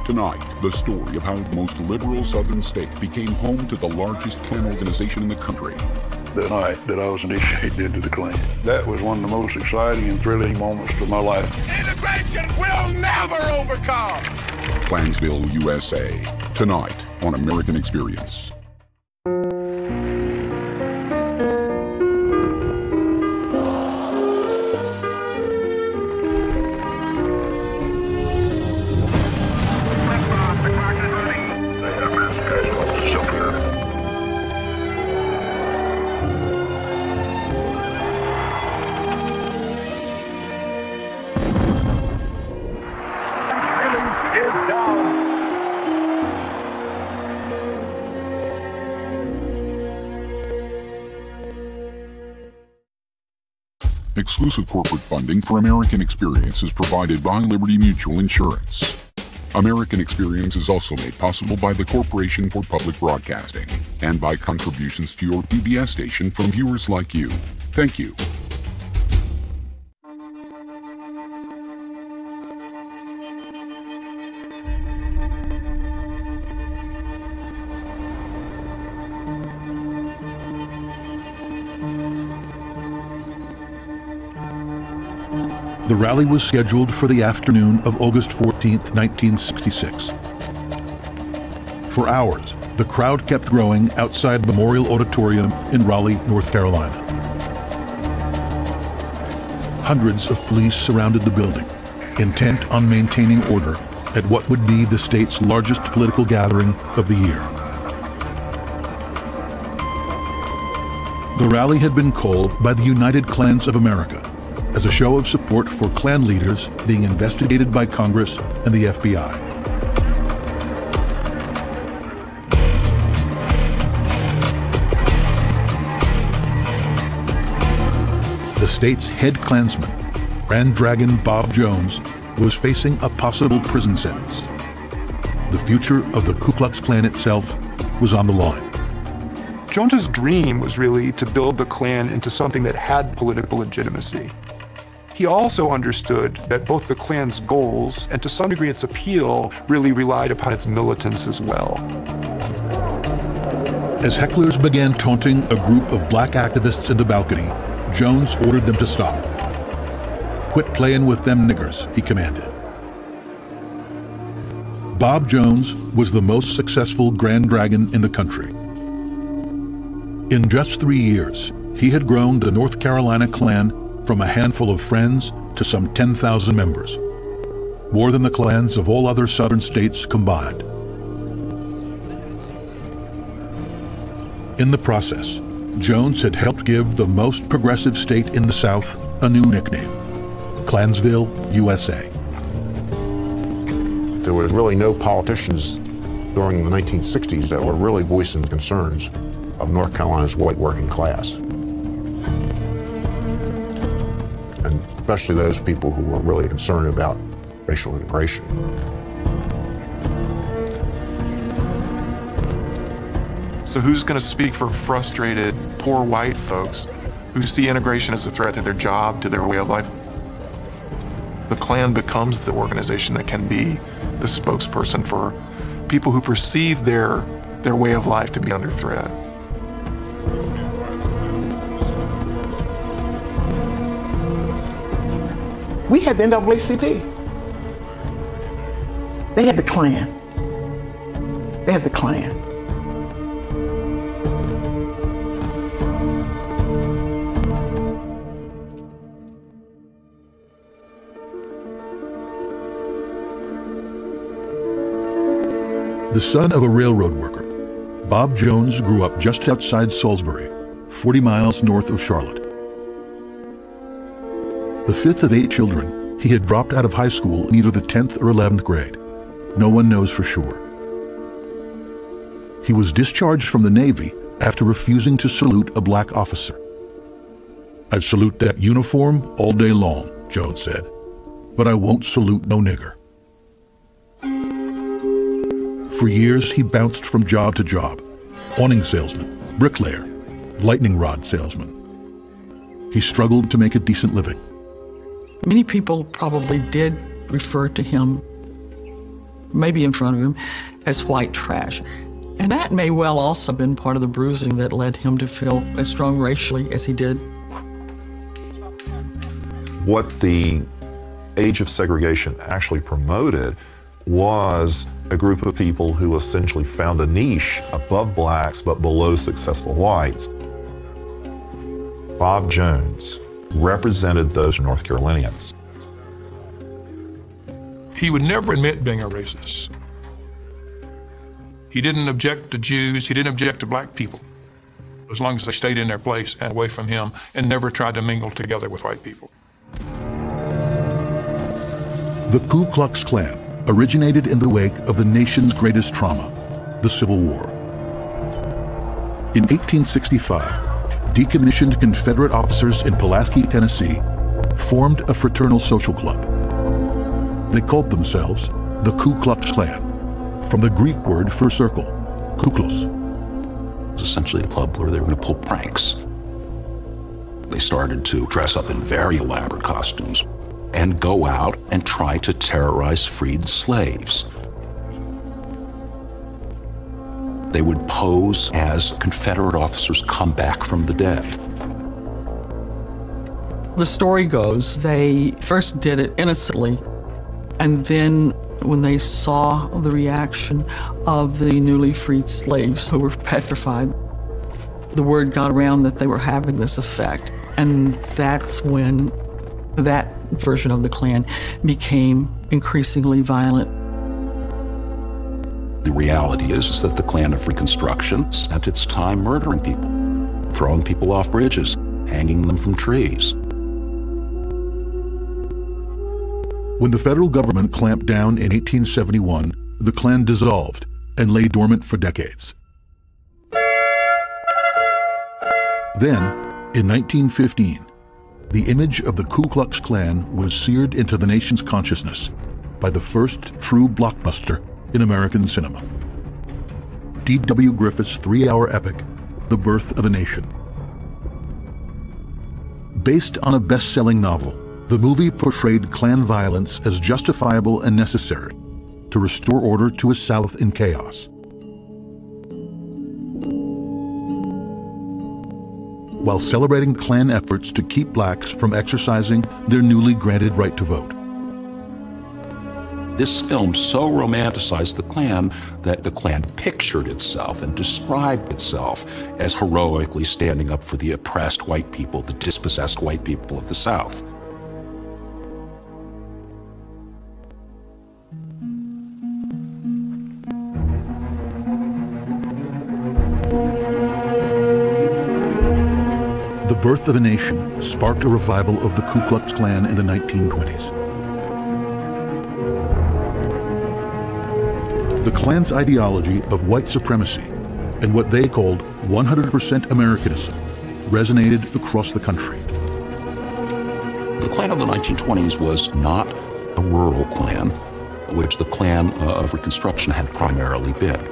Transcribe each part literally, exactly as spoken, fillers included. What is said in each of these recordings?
Tonight, the story of how the most liberal southern state became home to the largest Klan organization in the country. The night that I was initiated into the Klan, that was one of the most exciting and thrilling moments of my life. Integration will never overcome! Klansville, U S A. Tonight on American Experience. Exclusive corporate funding for American Experience is provided by Liberty Mutual Insurance. American Experience is also made possible by the Corporation for Public Broadcasting and by contributions to your P B S station from viewers like you. Thank you. The rally was scheduled for the afternoon of August fourteenth, nineteen sixty-six. For hours, the crowd kept growing outside Memorial Auditorium in Raleigh, North Carolina. Hundreds of police surrounded the building, intent on maintaining order at what would be the state's largest political gathering of the year. The rally had been called by the United Klans of America as a show of support for Klan leaders being investigated by Congress and the F B I. The state's head Klansman, Grand Dragon Bob Jones, was facing a possible prison sentence. The future of the Ku Klux Klan itself was on the line. Jones's dream was really to build the Klan into something that had political legitimacy. He also understood that both the Klan's goals and to some degree its appeal really relied upon its militants as well. As hecklers began taunting a group of black activists in the balcony, Jones ordered them to stop. "Quit playing with them niggers," he commanded. Bob Jones was the most successful Grand Dragon in the country. In just three years, he had grown the North Carolina Klan from a handful of friends to some ten thousand members, more than the clans of all other southern states combined. In the process, Jones had helped give the most progressive state in the South a new nickname, Klansville, U S A. There was really no politicians during the nineteen sixties that were really voicing concerns of North Carolina's white working class. And especially those people who were really concerned about racial integration. So who's going to speak for frustrated, poor white folks who see integration as a threat to their job, to their way of life? The Klan becomes the organization that can be the spokesperson for people who perceive their, their way of life to be under threat. We had the N double A C P. They had the Klan. They had the Klan. The son of a railroad worker, Bob Jones grew up just outside Salisbury, forty miles north of Charlotte. The fifth of eight children, he had dropped out of high school in either the tenth or eleventh grade. No one knows for sure. He was discharged from the Navy after refusing to salute a black officer. "I'd salute that uniform all day long," Jones said, "but I won't salute no nigger." For years, he bounced from job to job, awning salesman, bricklayer, lightning rod salesman. He struggled to make a decent living. Many people probably did refer to him maybe in front of him, as white trash. And that may well also have been part of the bruising that led him to feel as strong racially as he did. What the age of segregation actually promoted was a group of people who essentially found a niche above blacks but below successful whites. Bob Jones represented those North Carolinians. He would never admit being a racist. He didn't object to Jews, he didn't object to black people, as long as they stayed in their place and away from him and never tried to mingle together with white people. The Ku Klux Klan originated in the wake of the nation's greatest trauma, the Civil War. In eighteen sixty-five, decommissioned Confederate officers in Pulaski, Tennessee, formed a fraternal social club. They called themselves the Ku Klux Klan, from the Greek word for circle, kuklos. It was essentially a club where they were going to pull pranks. They started to dress up in very elaborate costumes and go out and try to terrorize freed slaves. They would pose as Confederate officers come back from the dead. The story goes, they first did it innocently, and then when they saw the reaction of the newly freed slaves who were petrified, the word got around that they were having this effect. And that's when that version of the Klan became increasingly violent. The reality is, is that the Klan of Reconstruction spent its time murdering people, throwing people off bridges, hanging them from trees. When the federal government clamped down in eighteen seventy-one, the Klan dissolved and lay dormant for decades. Then, in nineteen fifteen, the image of the Ku Klux Klan was seared into the nation's consciousness by the first true blockbuster in American cinema. D W Griffith's three-hour epic, The Birth of a Nation. Based on a best-selling novel, the movie portrayed Klan violence as justifiable and necessary to restore order to a South in chaos. While celebrating Klan efforts to keep blacks from exercising their newly granted right to vote. This film so romanticized the Klan that the Klan pictured itself and described itself as heroically standing up for the oppressed white people, the dispossessed white people of the South. The Birth of a Nation sparked a revival of the Ku Klux Klan in the nineteen twenties. The Klan's ideology of white supremacy and what they called one hundred percent Americanism resonated across the country. The Klan of the nineteen twenties was not a rural Klan, which the Klan of Reconstruction had primarily been.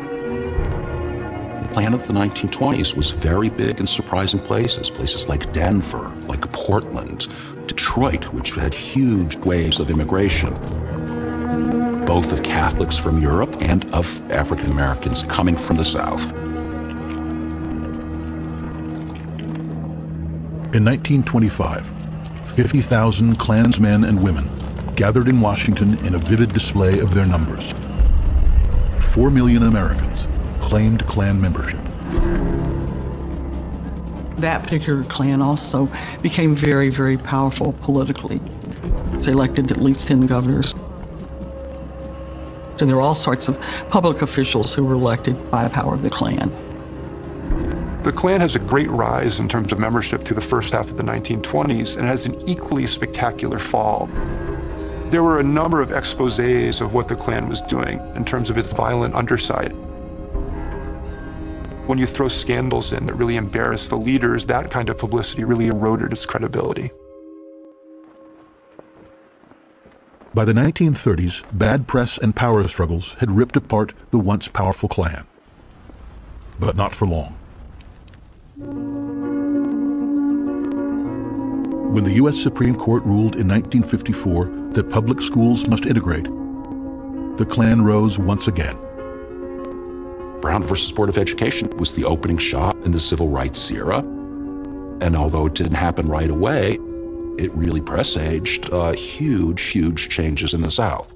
The Klan of the nineteen twenties was very big in surprising places, places like Denver, like Portland, Detroit, which had huge waves of immigration, both of Catholics from Europe and of African Americans coming from the South. In nineteen twenty-five, fifty thousand Klansmen and women gathered in Washington in a vivid display of their numbers. Four million Americans claimed Klan membership. That particular Klan also became very, very powerful politically. They elected at least ten governors. And there were all sorts of public officials who were elected by the power of the Klan. The Klan has a great rise in terms of membership through the first half of the nineteen twenties and has an equally spectacular fall. There were a number of exposés of what the Klan was doing in terms of its violent underside. When you throw scandals in that really embarrass the leaders, that kind of publicity really eroded its credibility. By the nineteen thirties, bad press and power struggles had ripped apart the once powerful Klan. But not for long. When the U S Supreme Court ruled in nineteen fifty-four that public schools must integrate, the Klan rose once again. Brown versus Board of Education was the opening shot in the civil rights era. And although it didn't happen right away, it really presaged uh, huge, huge changes in the South.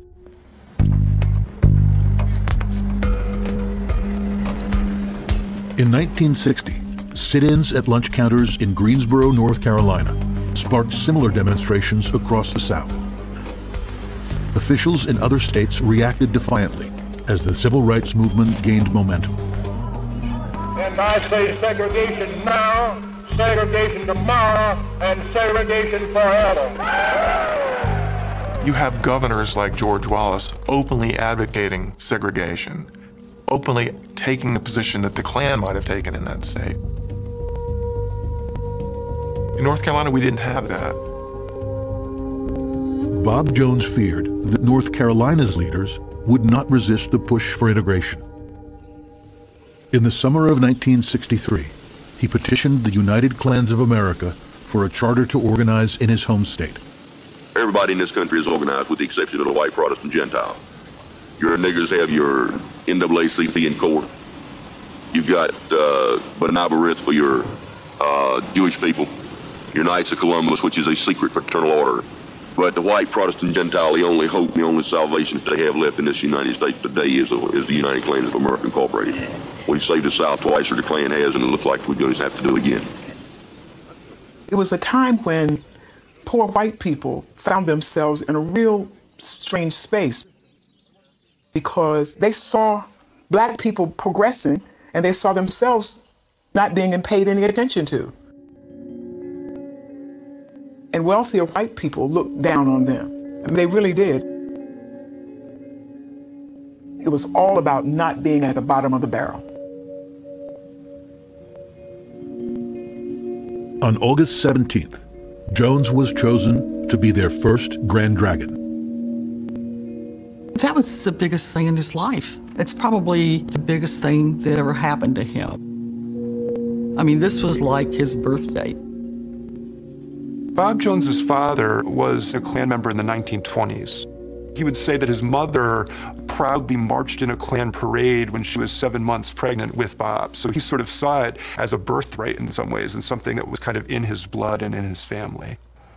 In nineteen sixty, sit-ins at lunch counters in Greensboro, North Carolina, sparked similar demonstrations across the South. Officials in other states reacted defiantly as the civil rights movement gained momentum. And I say segregation now, segregation tomorrow, and segregation forever. You have governors like George Wallace openly advocating segregation, openly taking a position that the Klan might have taken in that state. In North Carolina, we didn't have that. Bob Jones feared that North Carolina's leaders would not resist the push for integration. In the summer of nineteen sixty-three, he petitioned the United Klans of America for a charter to organize in his home state. Everybody in this country is organized with the exception of the white Protestant Gentiles. Your niggers have your N double A C P in court. You've got uh, B'nai B'rith for your uh, Jewish people. Your Knights of Columbus, which is a secret fraternal order. But the white Protestant Gentile, the only hope, the only salvation that they have left in this United States today is the, is the United Klans of America Incorporated. We've saved the South twice, or the Klan has, and it looks like we're going to have to do it again. It was a time when poor white people found themselves in a real strange space because they saw black people progressing and they saw themselves not being paid any attention to. And wealthier white people looked down on them. I mean, they really did. It was all about not being at the bottom of the barrel. On August seventeenth, Jones was chosen to be their first Grand Dragon. That was the biggest thing in his life. It's probably the biggest thing that ever happened to him. I mean, this was like his birthday. Bob Jones's father was a Klan member in the nineteen twenties. He would say that his mother proudly marched in a Klan parade when she was seven months pregnant with Bob. So he sort of saw it as a birthright in some ways and something that was kind of in his blood and in his family.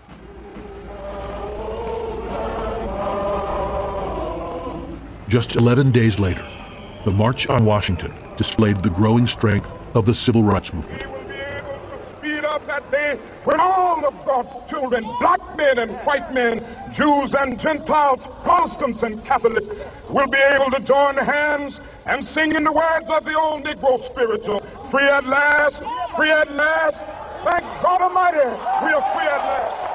Just eleven days later, the March on Washington displayed the growing strength of the civil rights movement. Speed up that day when all of God's children, black men and white men, Jews and Gentiles, Protestants and Catholics, will be able to join hands and sing in the words of the old Negro spiritual, free at last, free at last, thank God Almighty, we are free at last.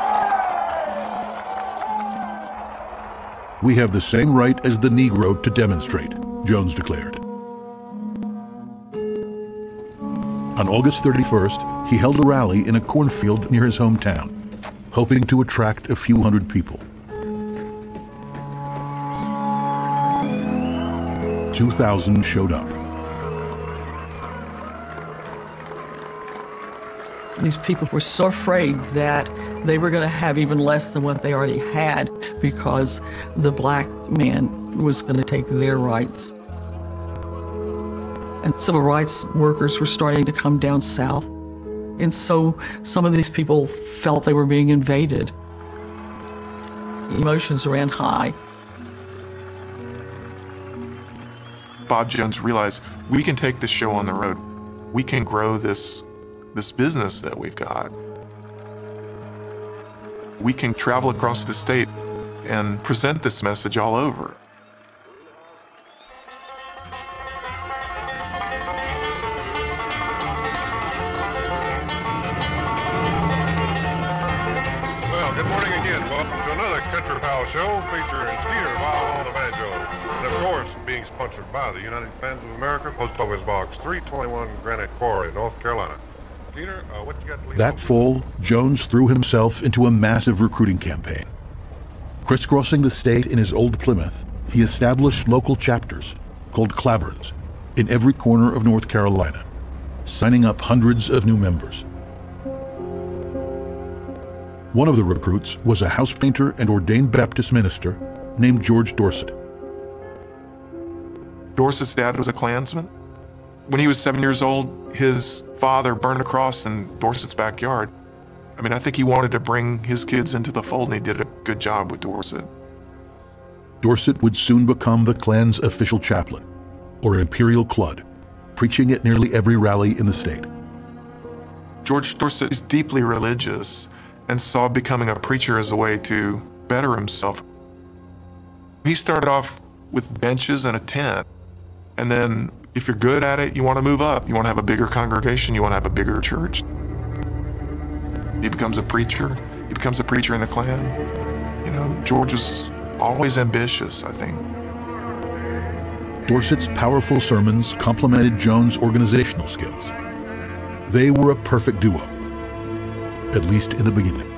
We have the same right as the Negro to demonstrate, Jones declared. On August thirty-first, he held a rally in a cornfield near his hometown, hoping to attract a few hundred people. two thousand showed up. These people were so afraid that they were going to have even less than what they already had because the black man was going to take their rights. And civil rights workers were starting to come down south. And so some of these people felt they were being invaded. Emotions ran high. Bob Jones realized we can take this show on the road. We can grow this, this business that we've got. We can travel across the state and present this message all over. Well, good morning again. Welcome to another Country Powell Show featuring Skeeter Violin on the banjo. And of course, being sponsored by the United Klans of America, Post Office Box three twenty-one, Granite Quarry, North Carolina. Skeeter, uh, what you got to leave That fall, Jones threw himself into a massive recruiting campaign. Crisscrossing the state in his old Plymouth, he established local chapters, called Claverns, in every corner of North Carolina, signing up hundreds of new members. One of the recruits was a house painter and ordained Baptist minister named George Dorset. Dorset's dad was a Klansman. When he was seven years old, his father burned a cross in Dorset's backyard. I mean, I think he wanted to bring his kids into the fold, and he did a good job with Dorset. Dorset would soon become the Klan's official chaplain, or Imperial Clud, preaching at nearly every rally in the state. George Dorset is deeply religious and saw becoming a preacher as a way to better himself. He started off with benches and a tent, and then if you're good at it, you want to move up. You want to have a bigger congregation, you want to have a bigger church. He becomes a preacher. He becomes a preacher in the Klan. You know, George was always ambitious, I think. Dorset's powerful sermons complemented Jones' organizational skills. They were a perfect duo, at least in the beginning.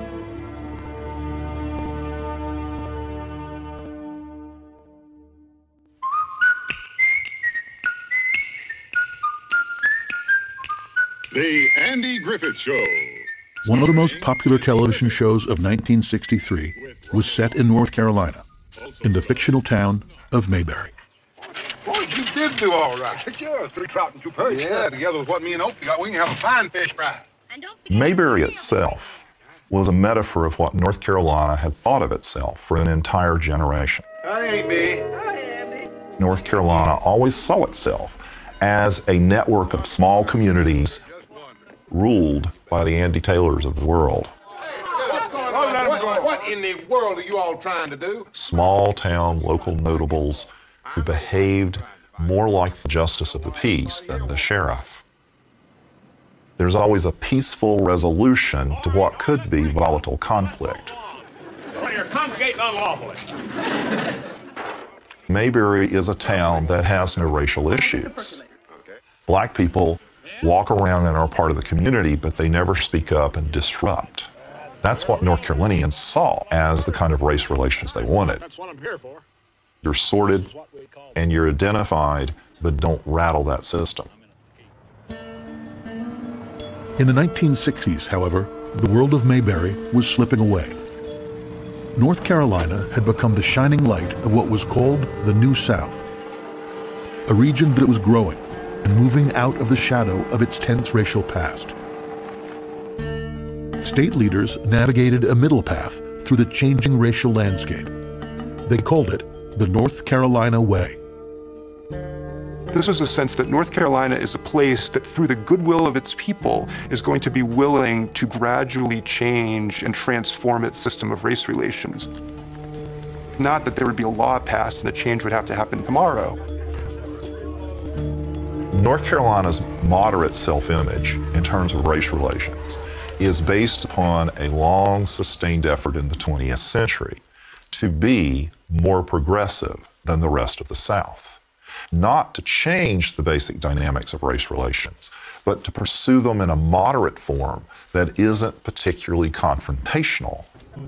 The Andy Griffith Show. One of the most popular television shows of nineteen sixty-three was set in North Carolina, in the fictional town of Mayberry. Boy, you did do all right. Sure, three trout and two perch. Yeah, together with what me and Opie got, we can have a fine fish fry. Mayberry itself was a metaphor of what North Carolina had thought of itself for an entire generation. Hi, Amy. Hi, Andy. North Carolina always saw itself as a network of small communities ruled by the Andy Taylors of the world. What, what in the world are you all trying to do? Small town local notables who behaved more like the justice of the peace than the sheriff. There's always a peaceful resolution to what could be volatile conflict. You're congregating unlawfully. Mayberry is a town that has no racial issues. Black people walk around and are part of the community, but they never speak up and disrupt. That's what North Carolinians saw as the kind of race relations they wanted. That's what I'm here for. You're sorted and you're identified, but don't rattle that system. In the nineteen sixties, however, the world of Mayberry was slipping away. North Carolina had become the shining light of what was called the New South, a region that was growing and moving out of the shadow of its tense racial past. State leaders navigated a middle path through the changing racial landscape. They called it the North Carolina Way. This was a sense that North Carolina is a place that, through the goodwill of its people, is going to be willing to gradually change and transform its system of race relations. Not that there would be a law passed and the change would have to happen tomorrow. North Carolina's moderate self-image in terms of race relations is based upon a long sustained effort in the twentieth century to be more progressive than the rest of the South. Not to change the basic dynamics of race relations, but to pursue them in a moderate form that isn't particularly confrontational.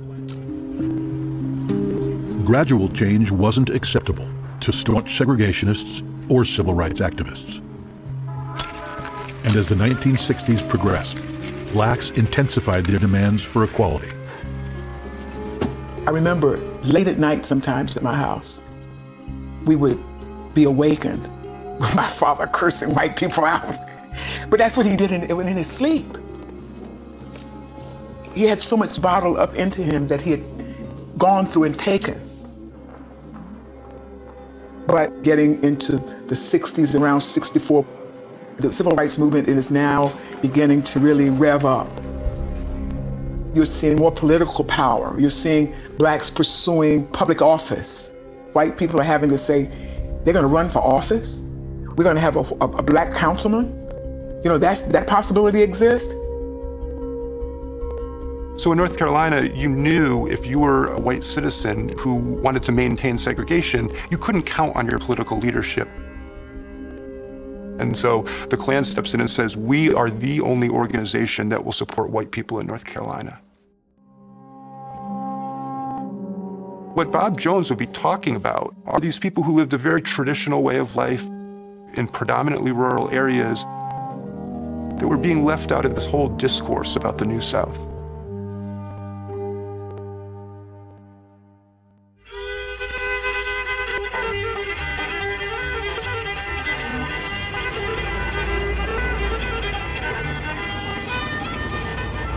Gradual change wasn't acceptable to staunch segregationists or civil rights activists. And as the nineteen sixties progressed, blacks intensified their demands for equality. I remember late at night sometimes at my house, we would be awakened with my father cursing white people out. But that's what he did in, in his sleep. He had so much bottled up into him that he had gone through and taken. But getting into the sixties, around sixty-four, the civil rights movement is now beginning to really rev up. You're seeing more political power. You're seeing blacks pursuing public office. White people are having to say, they're gonna run for office? We're gonna have a, a, a black councilman? You know, that's, that possibility exists? So in North Carolina, you knew if you were a white citizen who wanted to maintain segregation, you couldn't count on your political leadership. And so the Klan steps in and says, we are the only organization that will support white people in North Carolina. What Bob Jones would be talking about are these people who lived a very traditional way of life in predominantly rural areas that were being left out of this whole discourse about the New South.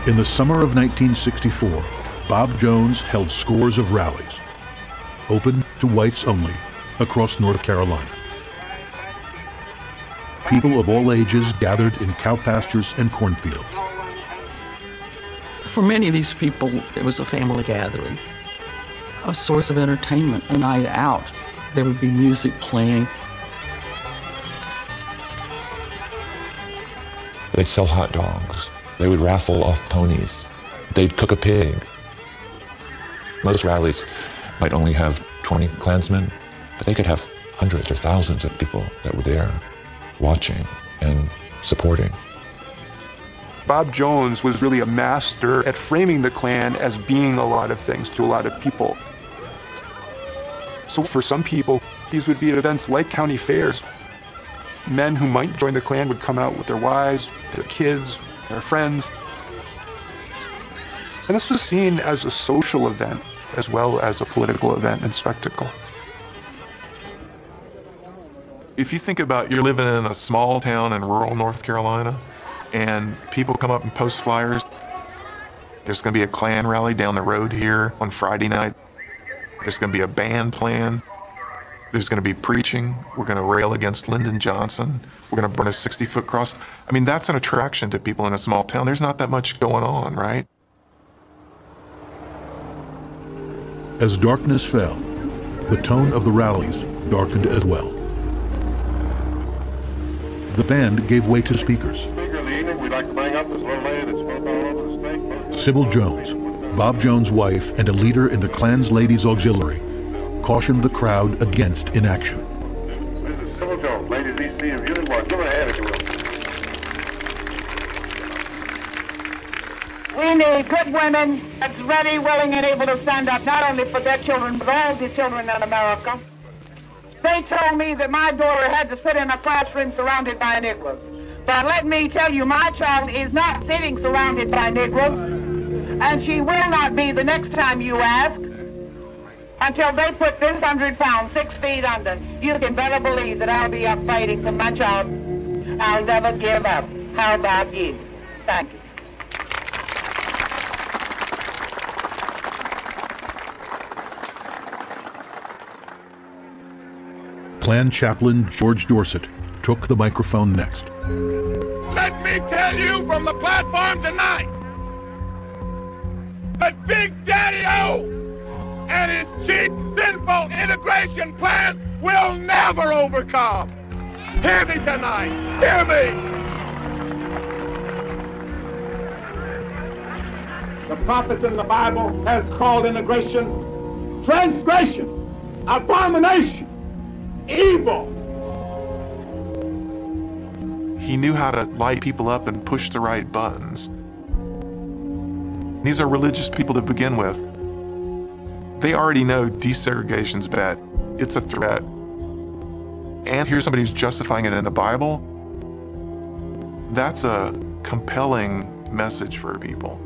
In the summer of nineteen sixty-four, Bob Jones held scores of rallies, open to whites only, across North Carolina. People of all ages gathered in cow pastures and cornfields. For many of these people, it was a family gathering, a source of entertainment, a night out. There would be music playing. They'd sell hot dogs. They would raffle off ponies. They'd cook a pig. Most rallies might only have twenty Klansmen, but they could have hundreds or thousands of people that were there watching and supporting. Bob Jones was really a master at framing the Klan as being a lot of things to a lot of people. So for some people, these would be events like county fairs. Men who might join the Klan would come out with their wives, their kids, their friends. And this was seen as a social event as well as a political event and spectacle. If you think about you're living in a small town in rural North Carolina and people come up and post flyers, there's going to be a Klan rally down the road here on Friday night. There's going to be a band playing. There's going to be preaching. We're going to rail against Lyndon Johnson. We're going to burn a sixty-foot cross. I mean, that's an attraction to people in a small town. There's not that much going on, right? As darkness fell, the tone of the rallies darkened as well. The band gave way to speakers. Speaker of the evening, we'd like to bring up this little lady that's spoke all over the state. Sybil Jones, Bob Jones' wife and a leader in the Klan's Ladies Auxiliary, cautioned the crowd against inaction. This is Sybil Jones, Ladies East Sea of Union Boys. Give her a hand if you will. We need good women that's ready, willing, and able to stand up not only for their children, but all the children in America. They told me that my daughter had to sit in a classroom surrounded by Negroes. But let me tell you, my child is not sitting surrounded by Negroes, and she will not be the next time you ask, until they put this hundred pounds six feet under. You can better believe that I'll be up fighting for my child. I'll never give up. How about you? Thank you. Klan chaplain George Dorsett took the microphone next. Let me tell you from the platform tonight that Big Daddy-O and his cheap, sinful integration plan will never overcome. Hear me tonight. Hear me. The prophets in the Bible has called integration transgression, abomination, evil. He knew how to light people up and push the right buttons. These are religious people to begin with. They already know desegregation's bad. It's a threat. And here's somebody who's justifying it in the Bible. That's a compelling message for people.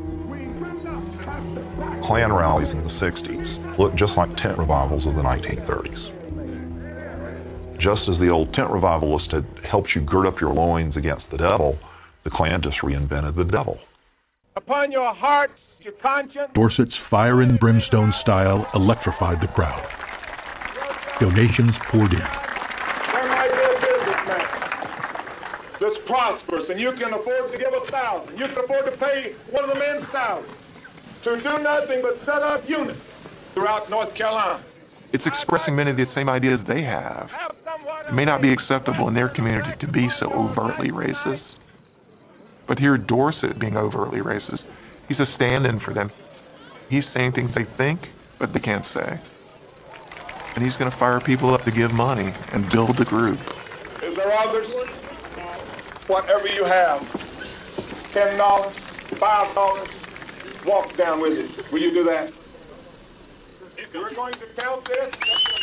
Klan rallies in the sixties looked just like tent revivals of the nineteen thirties. Just as the old tent revivalist had helped you gird up your loins against the devil, the Klan just reinvented the devil. Upon your hearts, your conscience. Dorsett's fire and brimstone style electrified the crowd. Donations poured in. There might be a businessman that's prosperous, and you can afford to give a thousand. You can afford to pay one of the men's salaries to do nothing but set up units throughout North Carolina. It's expressing many of the same ideas they have. It may not be acceptable in their community to be so overtly racist. But here, Dorsett being overtly racist, he's a stand-in for them. He's saying things they think, but they can't say. And he's going to fire people up to give money and build the group. Is there others? Whatever you have, ten dollars, five dollars, walk down with it. Will you do that? If you're going to count this,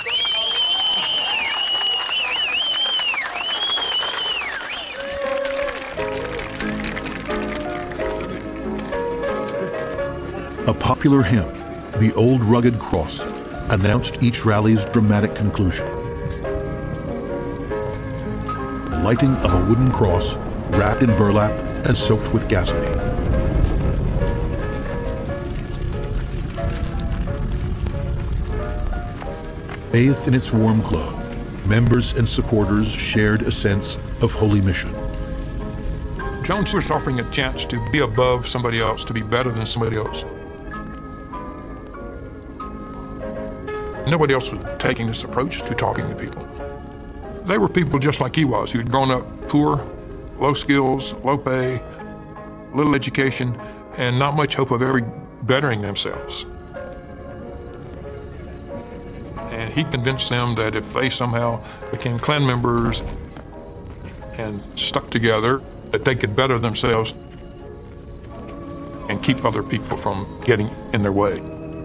a popular hymn, The Old Rugged Cross, announced each rally's dramatic conclusion. The lighting of a wooden cross wrapped in burlap and soaked with gasoline. Bathed in its warm glow, members and supporters shared a sense of holy mission. Jones was offering a chance to be above somebody else, to be better than somebody else. Nobody else was taking this approach to talking to people. They were people just like he was, who had grown up poor, low skills, low pay, little education, and not much hope of ever bettering themselves. And he convinced them that if they somehow became Klan members and stuck together, that they could better themselves and keep other people from getting in their way.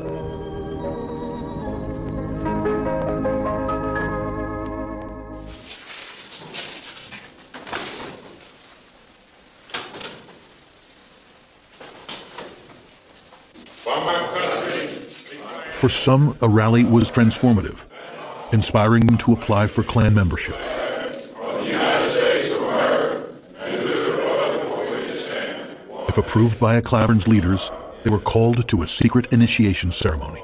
For some, a rally was transformative, inspiring them to apply for Klan membership. If approved by a Klan's leaders, they were called to a secret initiation ceremony.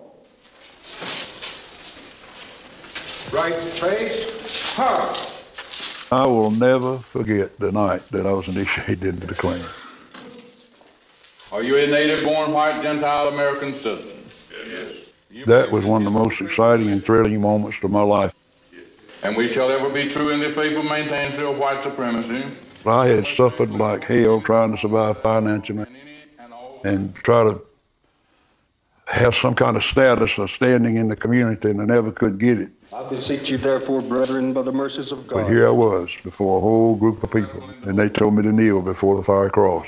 Right face, hard. I will never forget the night that I was initiated into the Klan. Are you a native-born white Gentile American citizen? Yes. That was one of the most exciting and thrilling moments of my life. And we shall ever be true in the faith of maintaining still white supremacy. I had suffered like hell trying to survive financially and try to have some kind of status or standing in the community, and I never could get it. I beseech you, therefore, brethren, by the mercies of God. But here I was before a whole group of people, and they told me to kneel before the fire cross.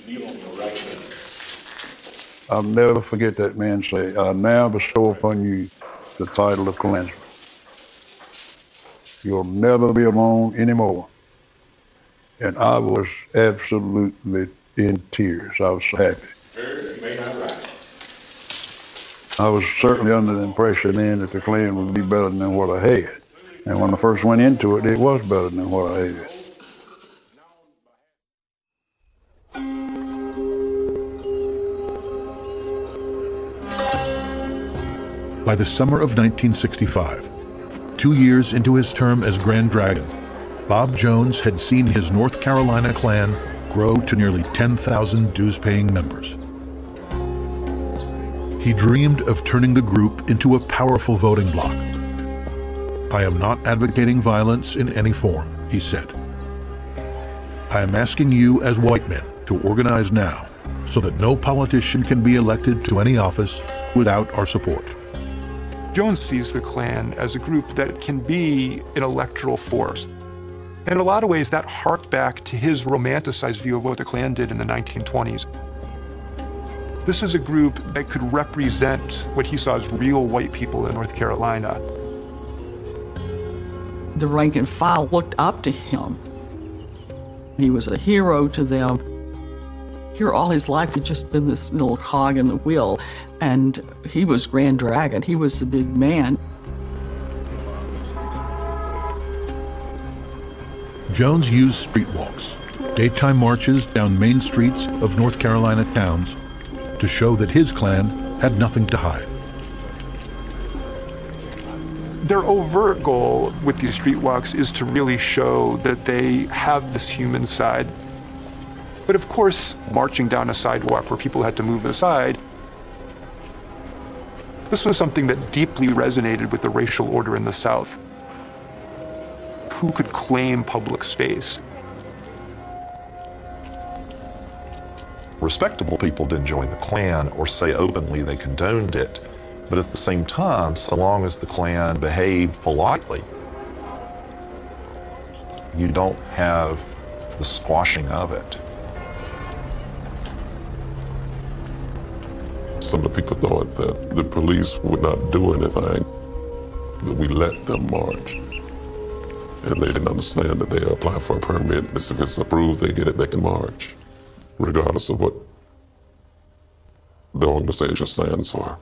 I'll never forget that man say, I now bestow upon you the title of Klansman. You'll never be alone anymore. And I was absolutely in tears. I was so happy. I was certainly under the impression then that the Klan would be better than what I had. And when I first went into it, it was better than what I had. By the summer of nineteen sixty-five, two years into his term as Grand Dragon, Bob Jones had seen his North Carolina Klan grow to nearly ten thousand dues-paying members. He dreamed of turning the group into a powerful voting bloc. I am not advocating violence in any form, he said. I am asking you as white men to organize now so that no politician can be elected to any office without our support. Jones sees the Klan as a group that can be an electoral force. In a lot of ways, that harked back to his romanticized view of what the Klan did in the nineteen twenties. This is a group that could represent what he saw as real white people in North Carolina. The rank and file looked up to him. He was a hero to them. Here all his life he'd just been this little cog in the wheel, and he was Grand Dragon. He was the big man. Jones used street walks, daytime marches down main streets of North Carolina towns to show that his Klan had nothing to hide. Their overt goal with these street walks is to really show that they have this human side. But of course, marching down a sidewalk where people had to move aside, this was something that deeply resonated with the racial order in the South. Who could claim public space? Respectable people didn't join the Klan or say openly they condoned it, but at the same time, so long as the Klan behaved politely, you don't have the squashing of it. Some of the people thought that the police would not do anything, that we let them march. And they didn't understand that they apply for a permit. If it's approved, they get it, they can march, regardless of what the organization stands for.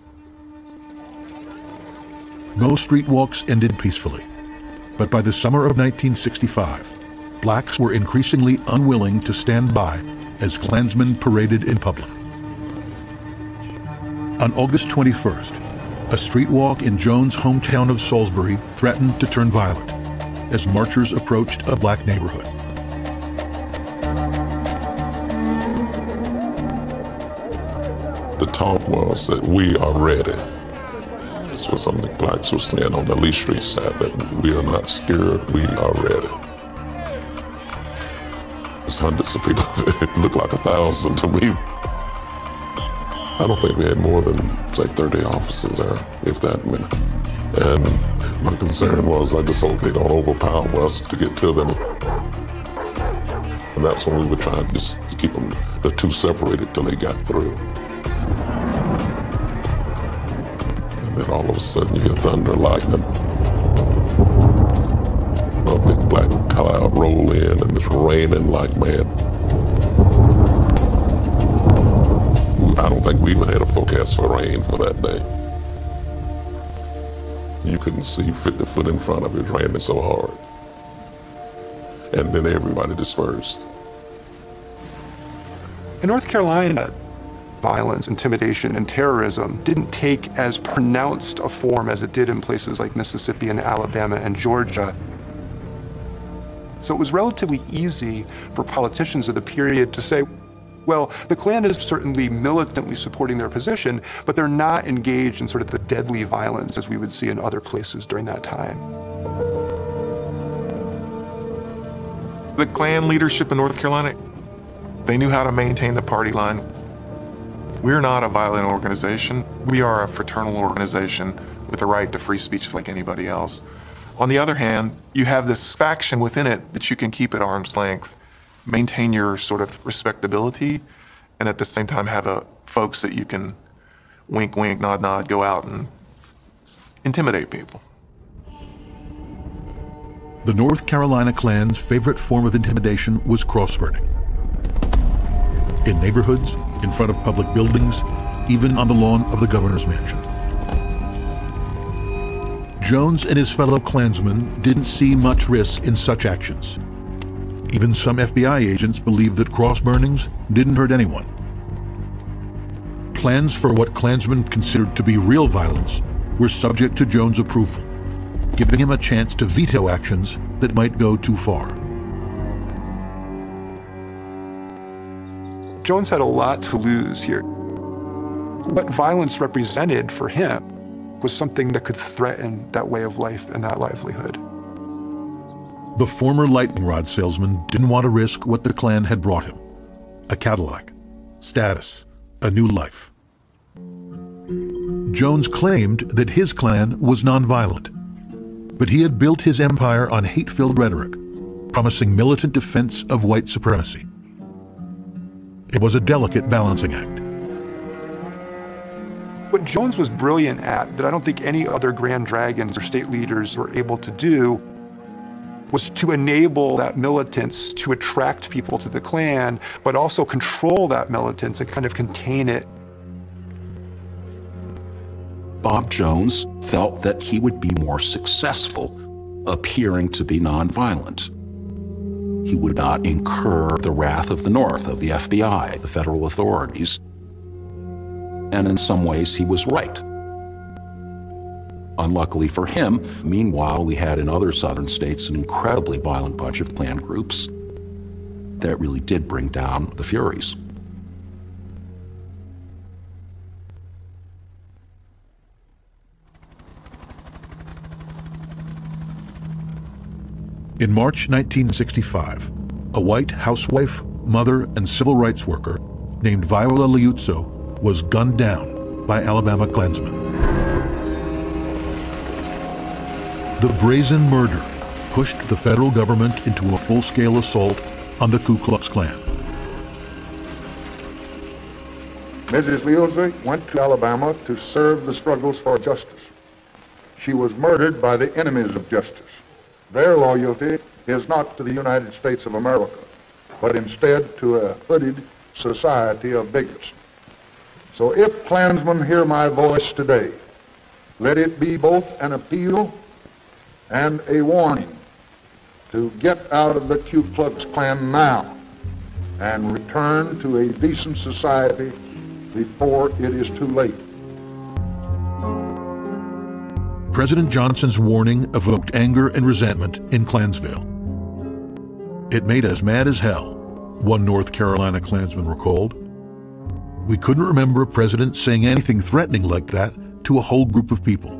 Most street walks ended peacefully, but by the summer of nineteen sixty-five, blacks were increasingly unwilling to stand by as Klansmen paraded in public. On August twenty-first, A street walk in Jones' hometown of Salisbury threatened to turn violent as marchers approached a black neighborhood. The talk was that we are ready. This was something blacks were saying on the Lee Street side, that we are not scared, we are ready. There's hundreds of people. It looked like a thousand to me. I don't think we had more than, say, thirty officers there, if that many. And my concern was I just hope they don't overpower us to get to them. And that's when we would try to just keep them, the two separated till they got through. And then all of a sudden you hear thunder, lightning. A big black cloud roll in and it's raining like mad. I don't think we even had a forecast for rain for that day. You couldn't see fifty foot in front of it, it was raining so hard. And then everybody dispersed. In North Carolina, violence, intimidation, and terrorism didn't take as pronounced a form as it did in places like Mississippi and Alabama and Georgia. So it was relatively easy for politicians of the period to say, well, the Klan is certainly militantly supporting their position, but they're not engaged in sort of the deadly violence as we would see in other places during that time. The Klan leadership in North Carolina, they knew how to maintain the party line. We're not a violent organization. We are a fraternal organization with the right to free speech like anybody else. On the other hand, you have this faction within it that you can keep at arm's length, maintain your sort of respectability, and at the same time have a folks that you can wink, wink, nod, nod, go out and intimidate people. The North Carolina Klan's favorite form of intimidation was cross-burning. In neighborhoods, in front of public buildings, even on the lawn of the governor's mansion. Jones and his fellow Klansmen didn't see much risk in such actions. Even some F B I agents believed that cross-burnings didn't hurt anyone. Plans for what Klansmen considered to be real violence were subject to Jones' approval, giving him a chance to veto actions that might go too far. Jones had a lot to lose here. What violence represented for him was something that could threaten that way of life and that livelihood. The former lightning rod salesman didn't want to risk what the Klan had brought him: a Cadillac, status, a new life. Jones claimed that his Klan was nonviolent, but he had built his empire on hate-filled rhetoric, promising militant defense of white supremacy. It was a delicate balancing act. What Jones was brilliant at, that I don't think any other Grand Dragons or state leaders were able to do, was to enable that militance to attract people to the Klan, but also control that militance and kind of contain it. Bob Jones felt that he would be more successful appearing to be nonviolent. He would not incur the wrath of the North, of the F B I, the federal authorities. And in some ways, he was right. Unluckily for him, meanwhile, we had in other southern states an incredibly violent bunch of Klan groups that really did bring down the Furies. In March nineteen sixty-five, a white housewife, mother, and civil rights worker named Viola Liuzzo was gunned down by Alabama Klansmen. The brazen murder pushed the federal government into a full-scale assault on the Ku Klux Klan. Missus Liuzzo went to Alabama to serve the struggles for justice. She was murdered by the enemies of justice. Their loyalty is not to the United States of America, but instead to a hooded society of bigots. So if Klansmen hear my voice today, let it be both an appeal and a warning to get out of the Ku Klux Klan now and return to a decent society before it is too late. President Johnson's warning evoked anger and resentment in Klansville. "It made us mad as hell," one North Carolina Klansman recalled. "We couldn't remember a president saying anything threatening like that to a whole group of people."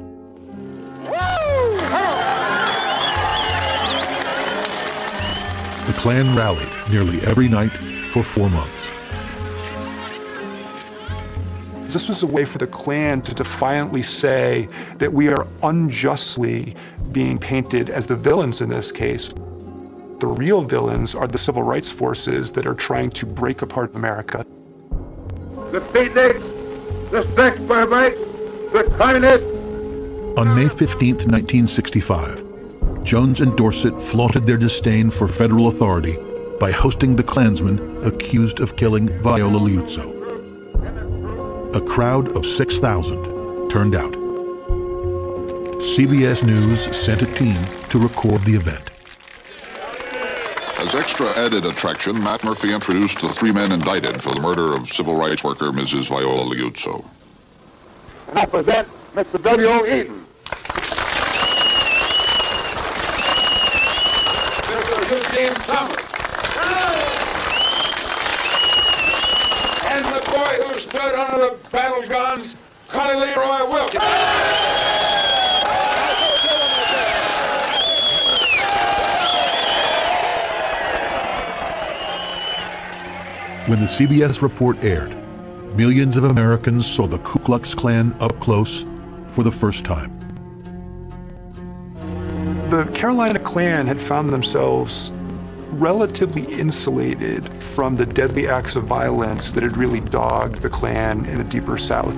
The Klan rallied nearly every night for four months. This was a way for the Klan to defiantly say that we are unjustly being painted as the villains in this case. The real villains are the civil rights forces that are trying to break apart America. The beatniks, the sex perverts, the communists. On May fifteenth, nineteen sixty-five, Jones and Dorsett flaunted their disdain for federal authority by hosting the Klansmen accused of killing Viola Liuzzo. A crowd of six thousand turned out. C B S News sent a team to record the event. As extra added attraction, Matt Murphy introduced the three men indicted for the murder of civil rights worker Missus Viola Liuzzo. And I present Mister W O. Eaton. Mister James Thomas. And the boy who stood under the battle guns, Connie Leroy Wilkins. When the C B S report aired, millions of Americans saw the Ku Klux Klan up close for the first time. The Carolina Klan had found themselves relatively insulated from the deadly acts of violence that had really dogged the Klan in the deeper South.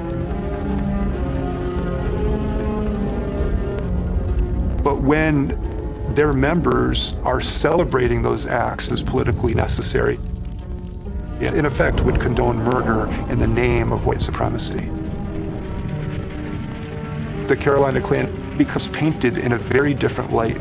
But when their members are celebrating those acts as politically necessary, it in effect would condone murder in the name of white supremacy. The Carolina Klan becomes painted in a very different light.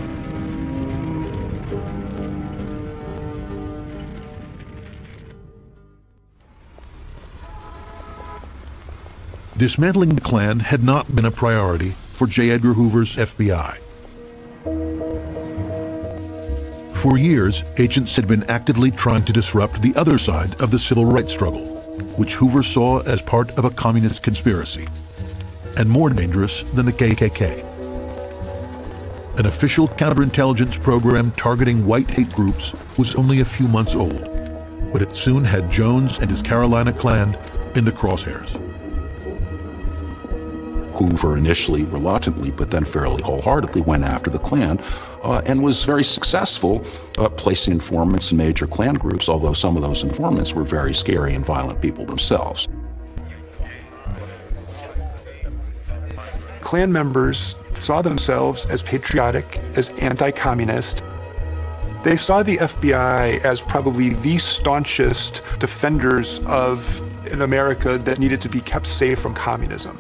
Dismantling the Klan had not been a priority for J. Edgar Hoover's F B I. For years, agents had been actively trying to disrupt the other side of the civil rights struggle, which Hoover saw as part of a communist conspiracy, and more dangerous than the K K K. An official counterintelligence program targeting white hate groups was only a few months old, but it soon had Jones and his Carolina Klan in the crosshairs. Hoover initially reluctantly, but then fairly wholeheartedly went after the Klan uh, and was very successful uh, placing informants in major Klan groups, although some of those informants were very scary and violent people themselves. Klan members saw themselves as patriotic, as anti-communist. They saw the F B I as probably the staunchest defenders of an America that needed to be kept safe from communism.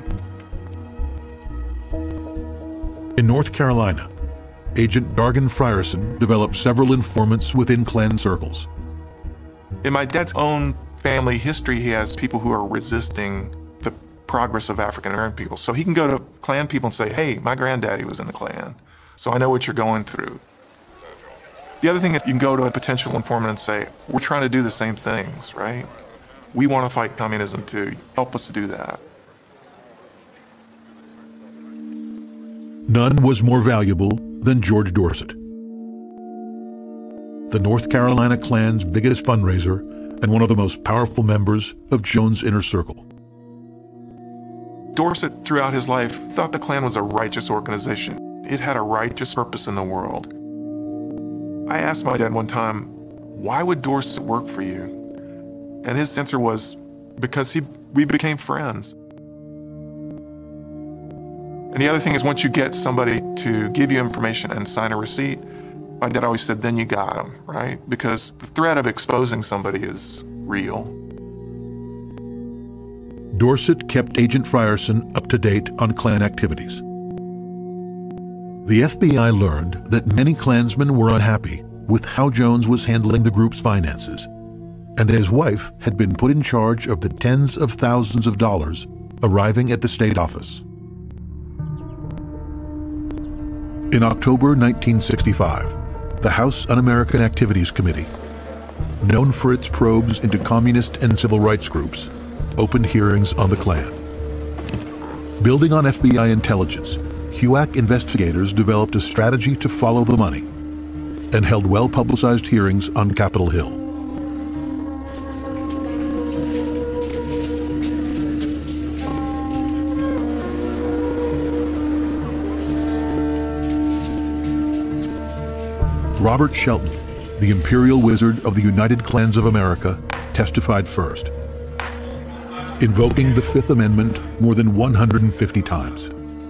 In North Carolina, Agent Dargan Frierson developed several informants within Klan circles. In my dad's own family history, he has people who are resisting the progress of African American people. So he can go to Klan people and say, hey, my granddaddy was in the Klan, so I know what you're going through. The other thing is you can go to a potential informant and say, we're trying to do the same things, right? We want to fight communism too. Help us do that. None was more valuable than George Dorsett, the North Carolina Klan's biggest fundraiser and one of the most powerful members of Jones' inner circle. Dorsett, throughout his life, thought the Klan was a righteous organization. It had a righteous purpose in the world. I asked my dad one time, why would Dorsett work for you? And his answer was, because he, we became friends. And the other thing is, once you get somebody to give you information and sign a receipt, my dad always said, then you got them, right? Because the threat of exposing somebody is real. Dorsett kept Agent Frierson up to date on Klan activities. The F B I learned that many Klansmen were unhappy with how Jones was handling the group's finances, and that his wife had been put in charge of the tens of thousands of dollars arriving at the state office. In October nineteen sixty-five, the House Un-American Activities Committee, known for its probes into communist and civil rights groups, opened hearings on the Klan. Building on F B I intelligence, H U A C investigators developed a strategy to follow the money and held well-publicized hearings on Capitol Hill. Robert Shelton, the Imperial Wizard of the United Klans of America, testified first, invoking the Fifth Amendment more than one hundred fifty times.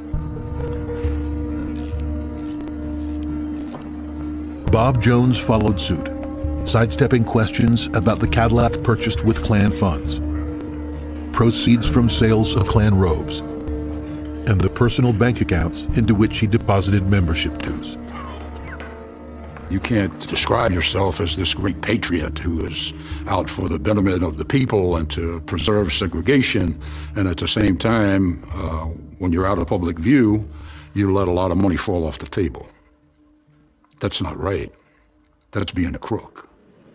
Bob Jones followed suit, sidestepping questions about the Cadillac purchased with Klan funds, proceeds from sales of Klan robes, and the personal bank accounts into which he deposited membership dues. You can't describe yourself as this great patriot who is out for the betterment of the people and to preserve segregation, and at the same time, uh, when you're out of public view, you let a lot of money fall off the table. That's not right. That's being a crook.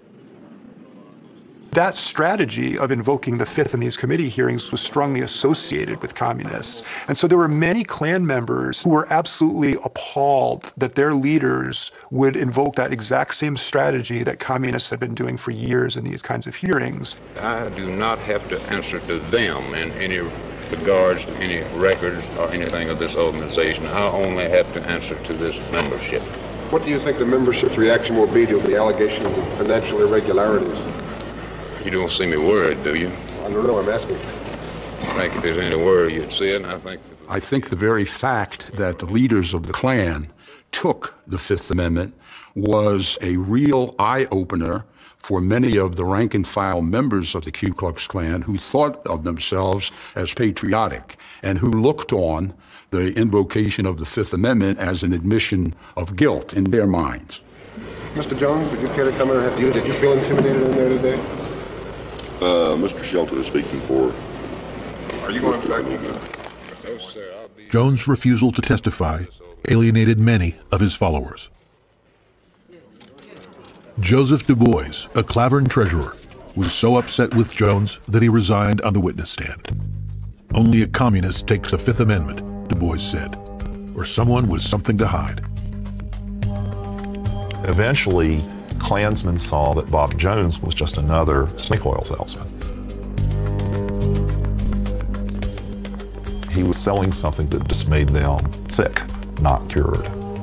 That strategy of invoking the Fifth in these committee hearings was strongly associated with communists. And so there were many Klan members who were absolutely appalled that their leaders would invoke that exact same strategy that communists had been doing for years in these kinds of hearings. I do not have to answer to them in any regards to any records or anything of this organization. I only have to answer to this membership. What do you think the membership's reaction will be to the allegation of financial irregularities? You don't see me worried, do you? I don't know, I'm asking. I think if there's any worry, you'd see it, and I think... I think the very fact that the leaders of the Klan took the Fifth Amendment was a real eye-opener for many of the rank-and-file members of the Ku Klux Klan who thought of themselves as patriotic and who looked on the invocation of the Fifth Amendment as an admission of guilt in their minds. Mister Jones, would you care to come in and have you? Did you feel intimidated in there today? Uh, Mister Shelton is speaking for... Are you going back? No, sir, I'll be... Jones' refusal to testify alienated many of his followers. Joseph Du Bois, a Clavern treasurer, was so upset with Jones that he resigned on the witness stand. Only a communist takes the Fifth Amendment, Du Bois said, or someone with something to hide. Eventually, Klansmen saw that Bob Jones was just another snake oil salesman. He was selling something that just made them sick, not cured.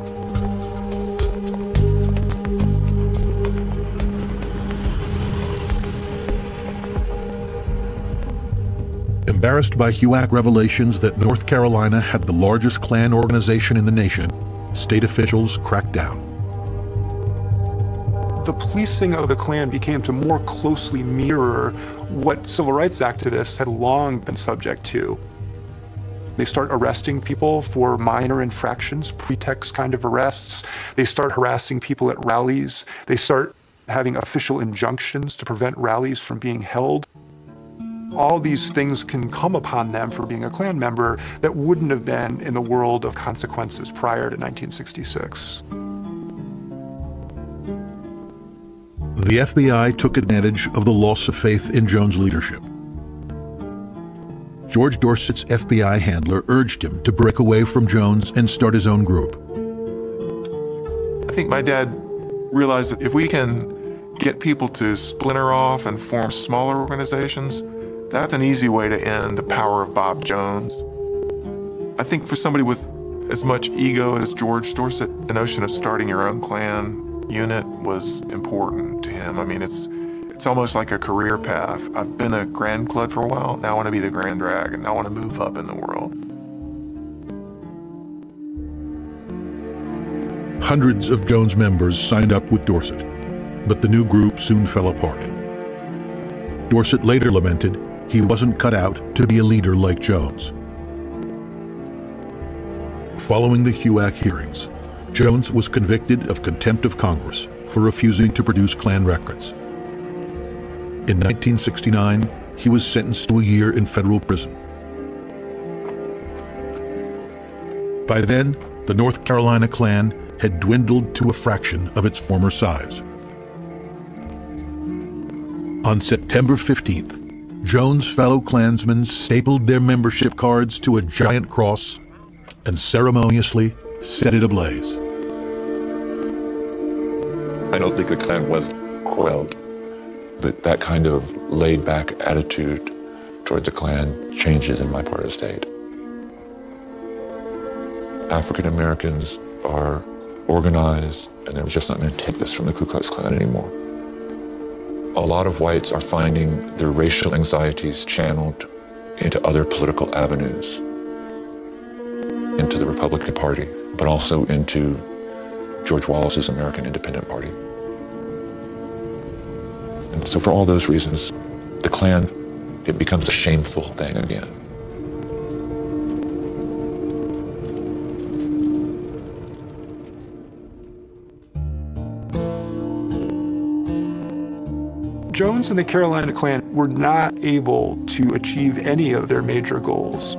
Embarrassed by H U A C revelations that North Carolina had the largest Klan organization in the nation, state officials cracked down. The policing of the Klan became to more closely mirror what civil rights activists had long been subject to. They start arresting people for minor infractions, pretext kind of arrests. They start harassing people at rallies. They start having official injunctions to prevent rallies from being held. All these things can come upon them for being a Klan member that wouldn't have been in the world of consequences prior to nineteen sixty-six. The F B I took advantage of the loss of faith in Jones' leadership. George Dorset's F B I handler urged him to break away from Jones and start his own group. I think my dad realized that if we can get people to splinter off and form smaller organizations, that's an easy way to end the power of Bob Jones. I think for somebody with as much ego as George Dorset, the notion of starting your own Klan unit was important to him. I mean, it's it's almost like a career path. I've been a Grand Clud for a while, now I want to be the Grand Dragon, now I want to move up in the world. Hundreds of Jones members signed up with Dorset, but the new group soon fell apart. Dorset later lamented he wasn't cut out to be a leader like Jones. Following the H U A C hearings, Jones was convicted of contempt of Congress for refusing to produce Klan records. In nineteen sixty-nine, he was sentenced to a year in federal prison. By then, the North Carolina Klan had dwindled to a fraction of its former size. On September fifteenth, Jones' fellow Klansmen stapled their membership cards to a giant cross and ceremoniously set it ablaze. I don't think the Klan was quelled, but that kind of laid-back attitude toward the Klan changes in my part of the state. African Americans are organized, and they're just not going to take this from the Ku Klux Klan anymore. A lot of whites are finding their racial anxieties channeled into other political avenues, into the Republican Party, but also into George Wallace's American Independent Party. And so for all those reasons, the Klan, it becomes a shameful thing again. Jones and the Carolina Klan were not able to achieve any of their major goals.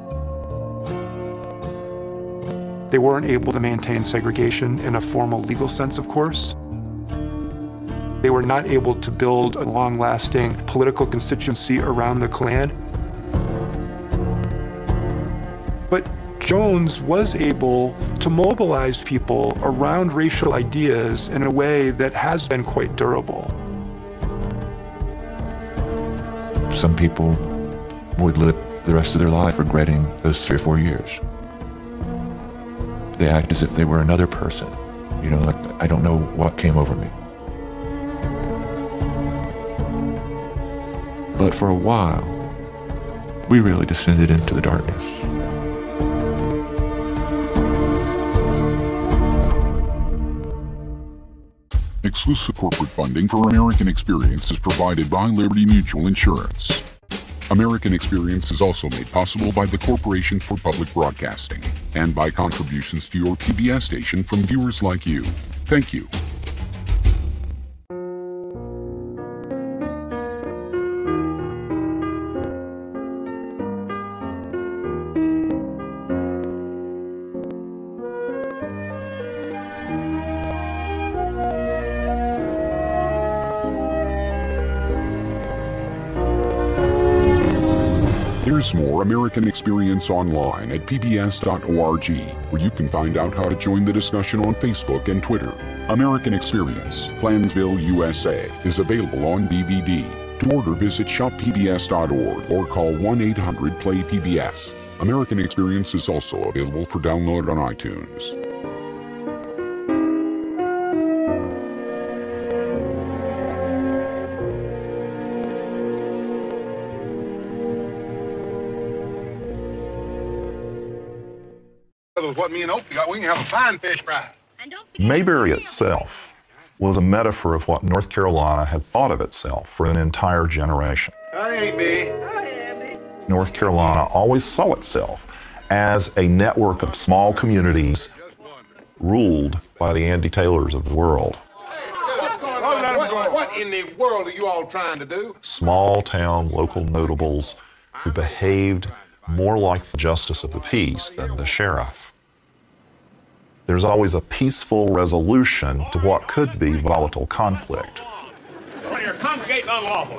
They weren't able to maintain segregation in a formal legal sense, of course. They were not able to build a long-lasting political constituency around the Klan. But Jones was able to mobilize people around racial ideas in a way that has been quite durable. Some people would live the rest of their life regretting those three or four years. They act as if they were another person. You know, like, I don't know what came over me. But for a while, we really descended into the darkness. Exclusive corporate funding for American Experience is provided by Liberty Mutual Insurance. American Experience is also made possible by the Corporation for Public Broadcasting and by contributions to your P B S station from viewers like you. Thank you. There's more American Experience online at P B S dot org, where you can find out how to join the discussion on Facebook and Twitter. American Experience, Klansville, U S A is available on D V D. To order, visit shop P B S dot org or call one eight hundred play P B S. American Experience is also available for download on iTunes. What me and Opie got, we can have a fine fish fry. Mayberry itself was a metaphor of what North Carolina had thought of itself for an entire generation. Hey, B. North Carolina always saw itself as a network of small communities ruled by the Andy Taylors of the world. What's going on? What, what in the world are you all trying to do? Small town local notables who behaved more like the justice of the peace than the sheriff. There's always a peaceful resolution to what could be volatile conflict. Well, you're congregating unlawfully.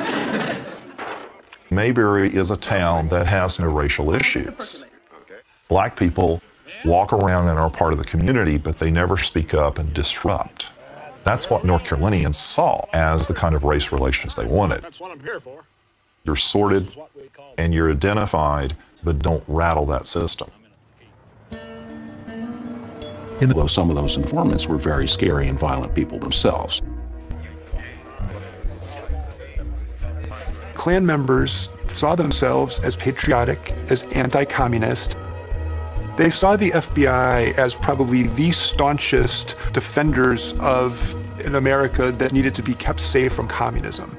Mayberry is a town that has no racial issues. Black people walk around and are part of the community, but they never speak up and disrupt. That's what North Carolinians saw as the kind of race relations they wanted. That's what I'm here for. You're sorted and you're identified, but don't rattle that system. Although some of those informants were very scary and violent people themselves. Klan members saw themselves as patriotic, as anti-communist. They saw the F B I as probably the staunchest defenders of an America that needed to be kept safe from communism.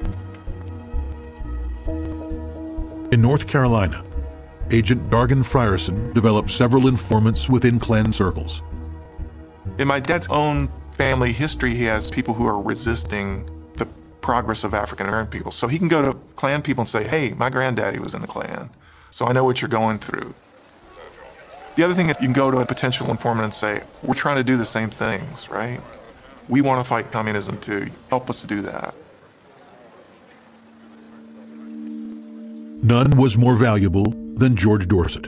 In North Carolina, Agent Dargan Frierson developed several informants within Klan circles. In my dad's own family history, he has people who are resisting the progress of African American people. So he can go to Klan people and say, hey, my granddaddy was in the Klan, so I know what you're going through. The other thing is you can go to a potential informant and say, we're trying to do the same things, right? We want to fight communism too. Help us do that. None was more valuable than George Dorset,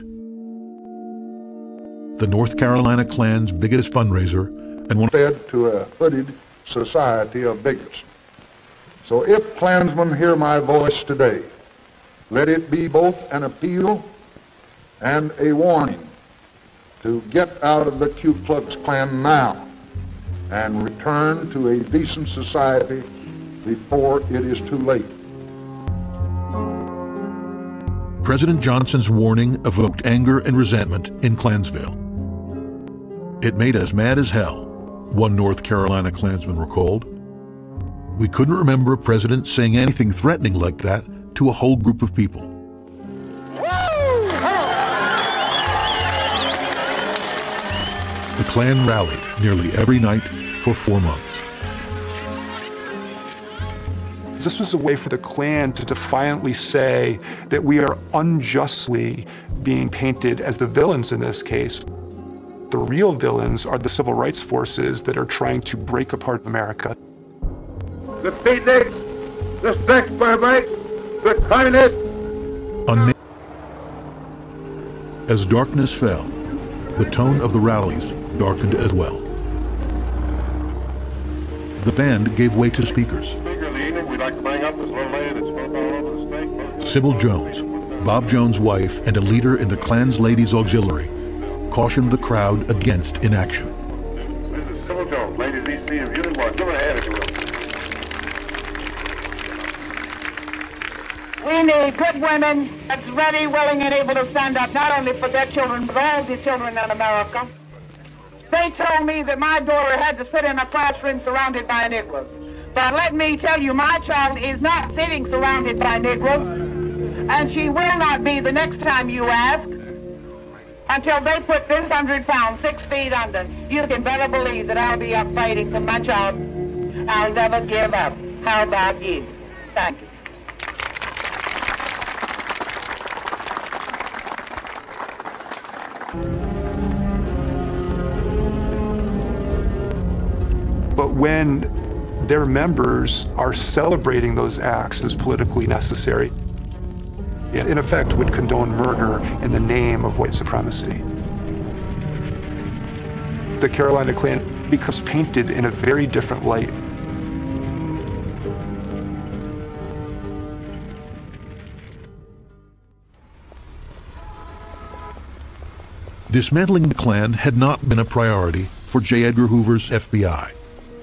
the North Carolina Klan's biggest fundraiser and one fed to a hooded society of bigots. So if Klansmen hear my voice today, let it be both an appeal and a warning to get out of the Ku Klux Klan now and return to a decent society before it is too late. President Johnson's warning evoked anger and resentment in Klansville. It made us mad as hell, one North Carolina Klansman recalled. We couldn't remember a president saying anything threatening like that to a whole group of people. The Klan rallied nearly every night for four months. This was a way for the Klan to defiantly say that we are unjustly being painted as the villains in this case. The real villains are the civil rights forces that are trying to break apart America. The beatniks, the sex perverts, the communists. On May- As darkness fell, the tone of the rallies darkened as well. The band gave way to speakers. Sybil Jones, Bob Jones' wife and a leader in the Klan's Ladies Auxiliary, cautioned the crowd against inaction. This is Sybil Jones, Ladies East B of Union One. Give her a hand if you will. We need good women that's ready, willing, and able to stand up not only for their children, but all the children in America. They told me that my daughter had to sit in a classroom surrounded by Negroes. But let me tell you, my child is not sitting surrounded by Negroes, and she will not be the next time you ask, until they put this hundred pounds six feet under. You can better believe that I'll be up fighting for my child. I'll never give up. How about you? Thank you. But when their members are celebrating those acts as politically necessary, it in effect would condone murder in the name of white supremacy. The Carolina Klan becomes painted in a very different light. Dismantling the Klan had not been a priority for J. Edgar Hoover's F B I.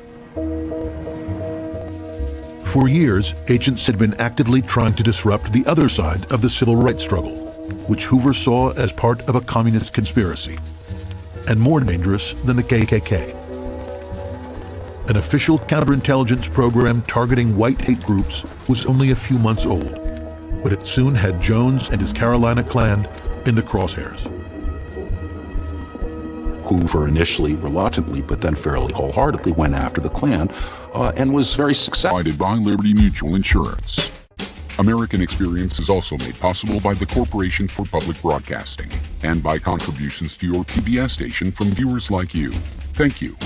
For years, agents had been actively trying to disrupt the other side of the civil rights struggle, which Hoover saw as part of a communist conspiracy, and more dangerous than the K K K. An official counterintelligence program targeting white hate groups was only a few months old, but it soon had Jones and his Carolina Klan in the crosshairs. Hoover initially reluctantly, but then fairly wholeheartedly went after the Klan uh, and was very successful. Provided by Liberty Mutual Insurance. American Experience is also made possible by the Corporation for Public Broadcasting and by contributions to your P B S station from viewers like you. Thank you.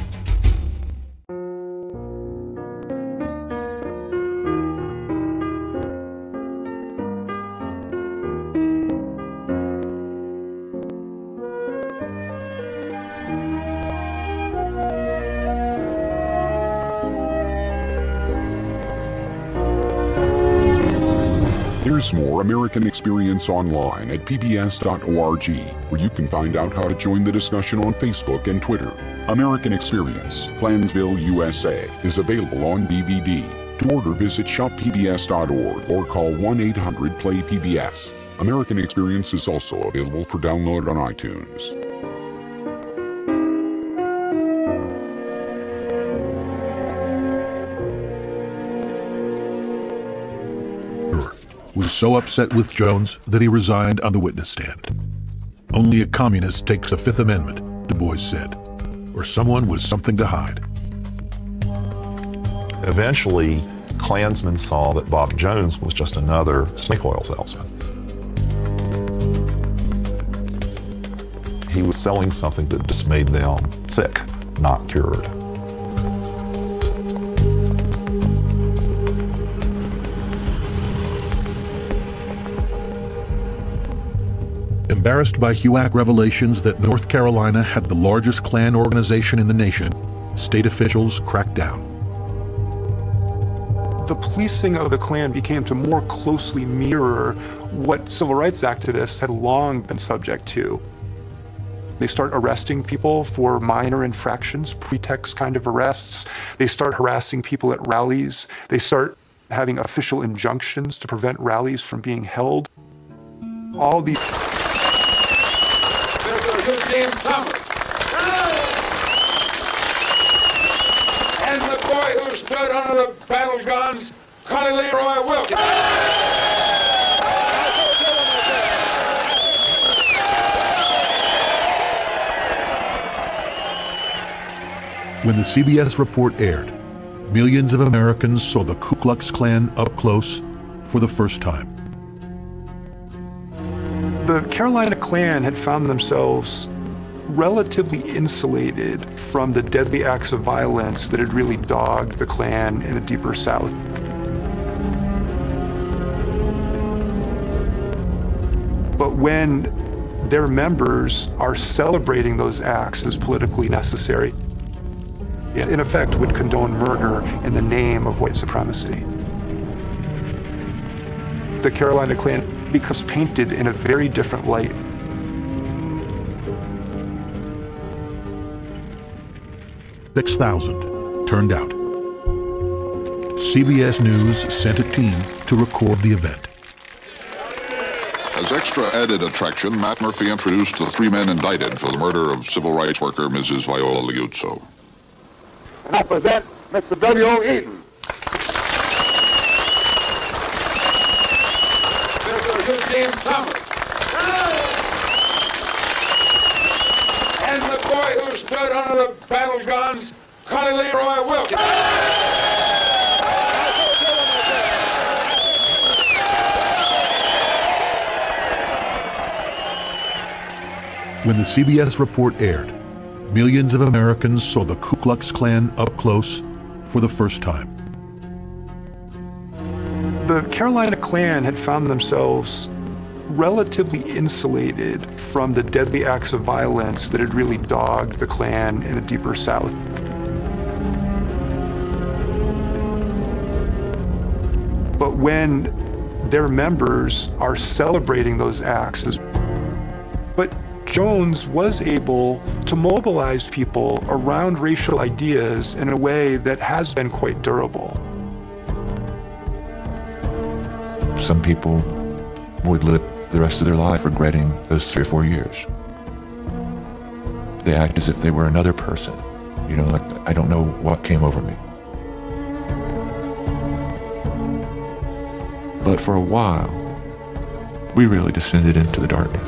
There's more American Experience online at P B S dot org, where you can find out how to join the discussion on Facebook and Twitter. American Experience, Klansville, U S A is available on D V D. To order, visit shop P B S dot org or call one eight hundred play P B S. American Experience is also available for download on iTunes. Was so upset with Jones that he resigned on the witness stand. Only a communist takes the Fifth Amendment, Du Bois said, or someone with something to hide. Eventually, Klansmen saw that Bob Jones was just another snake oil salesman. He was selling something that just made them sick, not cured. Embarrassed by HUAC revelations that North Carolina had the largest Klan organization in the nation, state officials cracked down. The policing of the Klan became to more closely mirror what civil rights activists had long been subject to. They start arresting people for minor infractions, pretext kind of arrests. They start harassing people at rallies. They start having official injunctions to prevent rallies from being held. All the And the boy who stood under the battle guns, Connie Leroy Wilkins. When the C B S report aired, millions of Americans saw the Ku Klux Klan up close for the first time. The Carolina Klan had found themselves relatively insulated from the deadly acts of violence that had really dogged the Klan in the deeper South. But when their members are celebrating those acts as politically necessary, it in effect would condone murder in the name of white supremacy. The Carolina Klan becomes painted in a very different light. six thousand turned out. C B S News sent a team to record the event. As extra added attraction, Matt Murphy introduced the three men indicted for the murder of civil rights worker Missus Viola Liuzzo. And I present Mister W O. Eaton. Mister James Thomas. And the boy who stood under the battle guns, Connie Leroy Wilkins. When the C B S report aired, millions of Americans saw the Ku Klux Klan up close for the first time. The Carolina Klan had found themselves relatively insulated from the deadly acts of violence that had really dogged the Klan in the deeper South. But when their members are celebrating those acts, as, but Jones was able to mobilize people around racial ideas in a way that has been quite durable. Some people would live the rest of their life regretting those three or four years. They act as if they were another person. You know, like, I don't know what came over me. But for a while, we really descended into the darkness.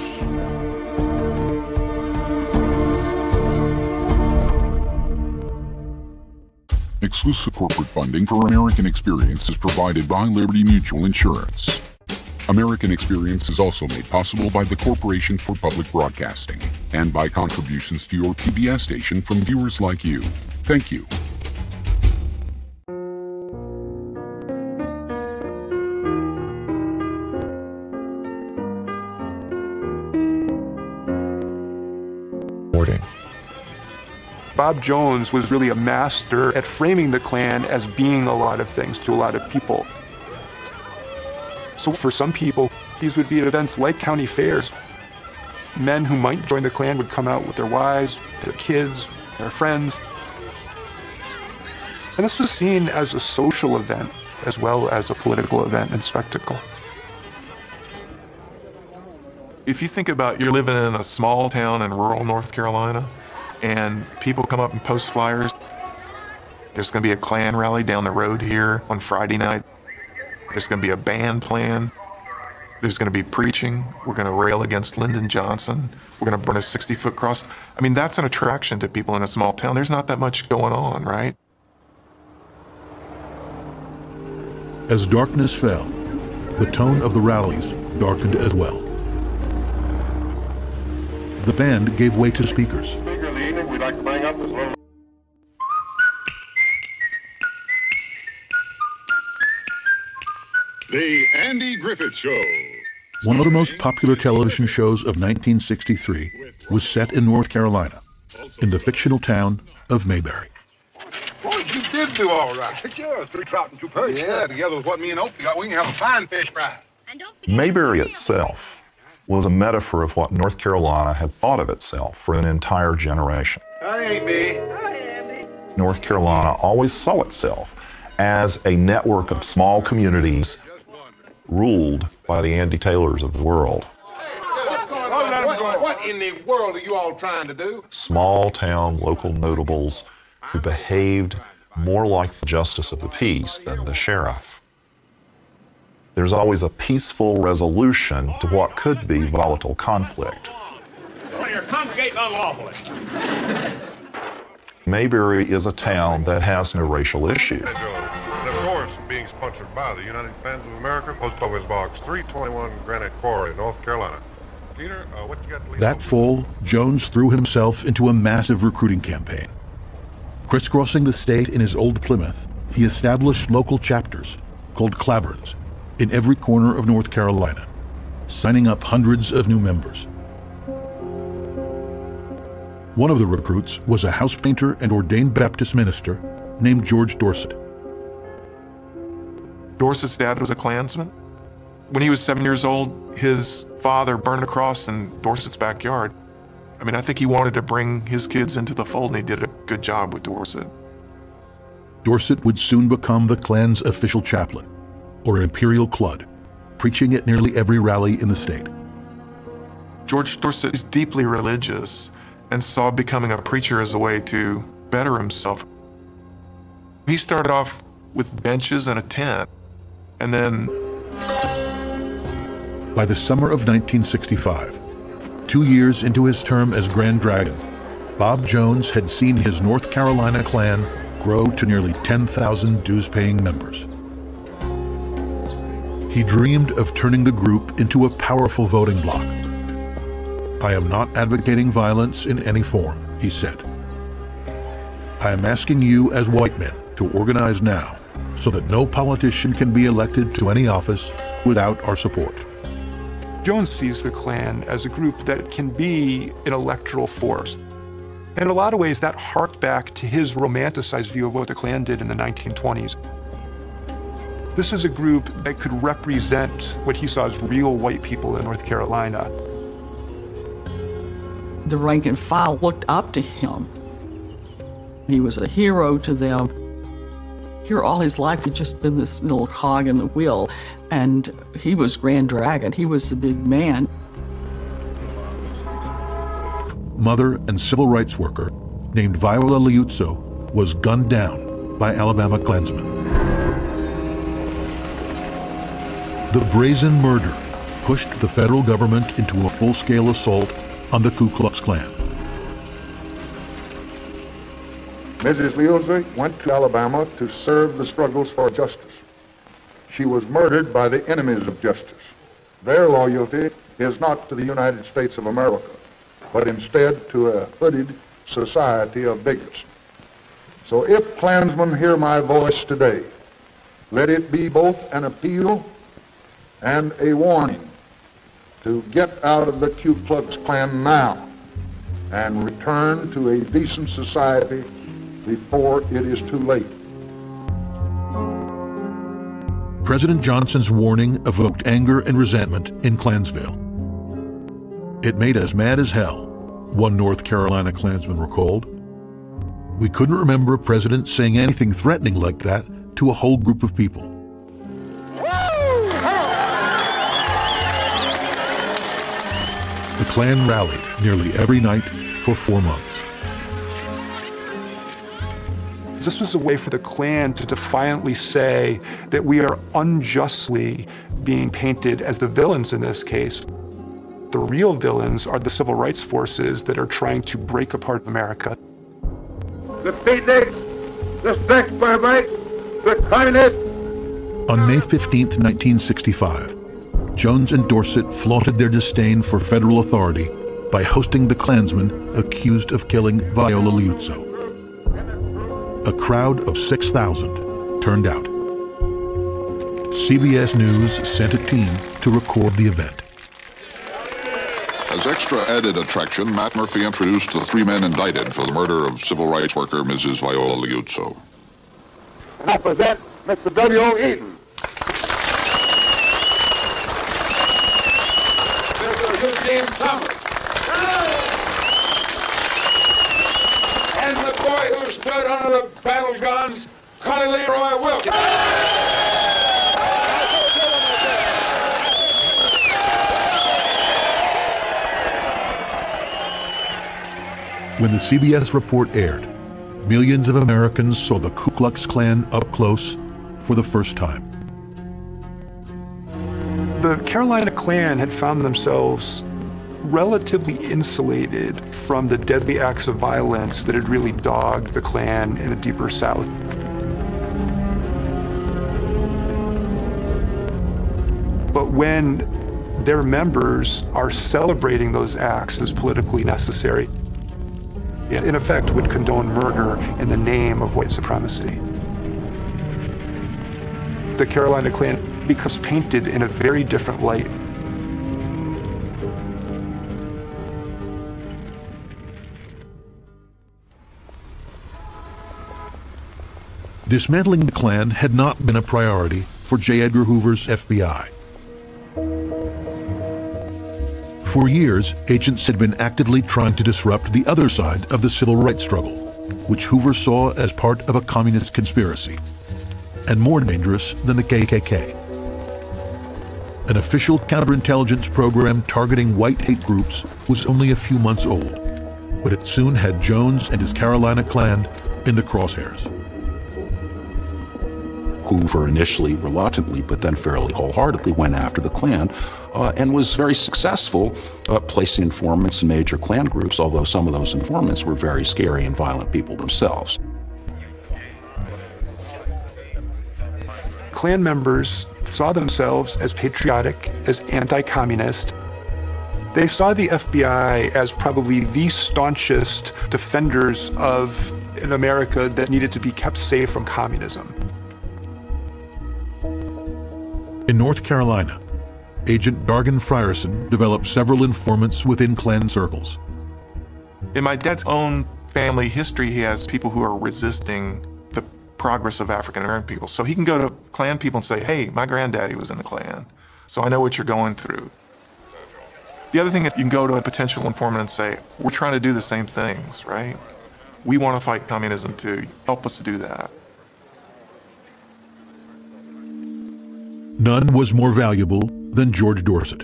Exclusive corporate funding for American Experience is provided by Liberty Mutual Insurance. American Experience is also made possible by the Corporation for Public Broadcasting and by contributions to your P B S station from viewers like you. Thank you. Bob Jones was really a master at framing the Klan as being a lot of things to a lot of people. So for some people, these would be at events like county fairs. Men who might join the Klan would come out with their wives, their kids, their friends. And this was seen as a social event as well as a political event and spectacle. If you think about you're living in a small town in rural North Carolina, and people come up and post flyers. There's going to be a Klan rally down the road here on Friday night. There's going to be a band playing. There's going to be preaching. We're going to rail against Lyndon Johnson. We're going to burn a sixty-foot cross. I mean, that's an attraction to people in a small town. There's not that much going on, right? As darkness fell, the tone of the rallies darkened as well. the band gave way to speakers. Speaker of the evening, we'd like to bring up this little... The Andy Griffith Show. One of the most popular television shows of nineteen sixty-three was set in North Carolina, in the fictional town of Mayberry. Boy, you did do all right. Sure, three trout and two perch. Yeah, together with what me and Opie got, we can have a fine fish fry. Mayberry itself was a metaphor of what North Carolina had thought of itself for an entire generation. Hey, B. Hi, Andy. North Carolina always saw itself as a network of small communities ruled by the Andy Taylors of the world. What's going on? What, what in the world are you all trying to do? Small town local notables who behaved more like the justice of the peace than the sheriff. There's always a peaceful resolution to what could be volatile conflict. You're congregating unlawfully. Mayberry is a town that has no racial issues. And of course, being sponsored by the United Fans of America, Post Office Box three twenty-one, Granite Quarry, North Carolina. Peter, uh, what you got to leave? That fall, Jones threw himself into a massive recruiting campaign. Crisscrossing the state in his old Plymouth, he established local chapters, called clapboards, in every corner of North Carolina, signing up hundreds of new members. One of the recruits was a house painter and ordained Baptist minister named George Dorset. Dorset's dad was a Klansman. When he was seven years old, his father burned a cross in Dorset's backyard. I mean, I think he wanted to bring his kids into the fold, and he did a good job with Dorset. Dorset would soon become the Klan's official chaplain, or Imperial Clud, preaching at nearly every rally in the state. George Dorset is deeply religious and saw becoming a preacher as a way to better himself. He started off with benches and a tent, and then... By the summer of nineteen sixty-five, two years into his term as Grand Dragon, Bob Jones had seen his North Carolina Klan grow to nearly ten thousand dues-paying members. He dreamed of turning the group into a powerful voting bloc. "I am not advocating violence in any form," he said. "I am asking you as white men to organize now so that no politician can be elected to any office without our support." Jones sees the Klan as a group that can be an electoral force. In a lot of ways, that harked back to his romanticized view of what the Klan did in the nineteen twenties. This is a group that could represent what he saw as real white people in North Carolina. The rank and file looked up to him. He was a hero to them. Here all his life, he'd just been this little cog in the wheel, and he was Grand Dragon. He was the big man. Mother and civil rights worker named Viola Liuzzo was gunned down by Alabama Klansmen. The brazen murder pushed the federal government into a full-scale assault on the Ku Klux Klan. Missus Liuzzo went to Alabama to serve the struggles for justice. She was murdered by the enemies of justice. Their loyalty is not to the United States of America, but instead to a hooded society of bigots. So if Klansmen hear my voice today, let it be both an appeal and a warning to get out of the Ku Klux Klan now and return to a decent society before it is too late. President Johnson's warning evoked anger and resentment in Klansville. "It made us mad as hell," one North Carolina Klansman recalled. "We couldn't remember a president saying anything threatening like that to a whole group of people." The Klan rallied nearly every night for four months. This was a way for the Klan to defiantly say that we are unjustly being painted as the villains in this case. The real villains are the civil rights forces that are trying to break apart America. The beatniks, the sex perverts, the communists. On May fifteenth, nineteen sixty-five, Jones and Dorset flaunted their disdain for federal authority by hosting the Klansmen accused of killing Viola Liuzzo. A crowd of six thousand turned out. C B S News sent a team to record the event. As extra added attraction, Matt Murphy introduced the three men indicted for the murder of civil rights worker Missus Viola Liuzzo. And I present Mister W O. Eaton. Mister Eugene Thomas. And the boy who stood under the battle guns, Connie Leroy Wilkins. When the C B S report aired, millions of Americans saw the Ku Klux Klan up close for the first time. The Carolina Klan had found themselves relatively insulated from the deadly acts of violence that had really dogged the Klan in the deeper South. But when their members are celebrating those acts as politically necessary, it in effect would condone murder in the name of white supremacy. The Carolina Klan becomes painted in a very different light. Dismantling the Klan had not been a priority for J. Edgar Hoover's F B I. For years, agents had been actively trying to disrupt the other side of the civil rights struggle, which Hoover saw as part of a communist conspiracy, and more dangerous than the K K K. An official counterintelligence program targeting white hate groups was only a few months old, but it soon had Jones and his Carolina Klan in the crosshairs. Hoover initially reluctantly, but then fairly wholeheartedly went after the Klan uh, and was very successful uh, placing informants in major Klan groups, although some of those informants were very scary and violent people themselves. Klan members saw themselves as patriotic, as anti-communist. They saw the F B I as probably the staunchest defenders of an America that needed to be kept safe from communism. In North Carolina, Agent Dargan Frierson developed several informants within Klan circles. In my dad's own family history, he has people who are resisting the progress of African American people. So he can go to Klan people and say, hey, my granddaddy was in the Klan, so I know what you're going through. The other thing is you can go to a potential informant and say, we're trying to do the same things, right? We want to fight communism too. Help us do that. None was more valuable than George Dorset,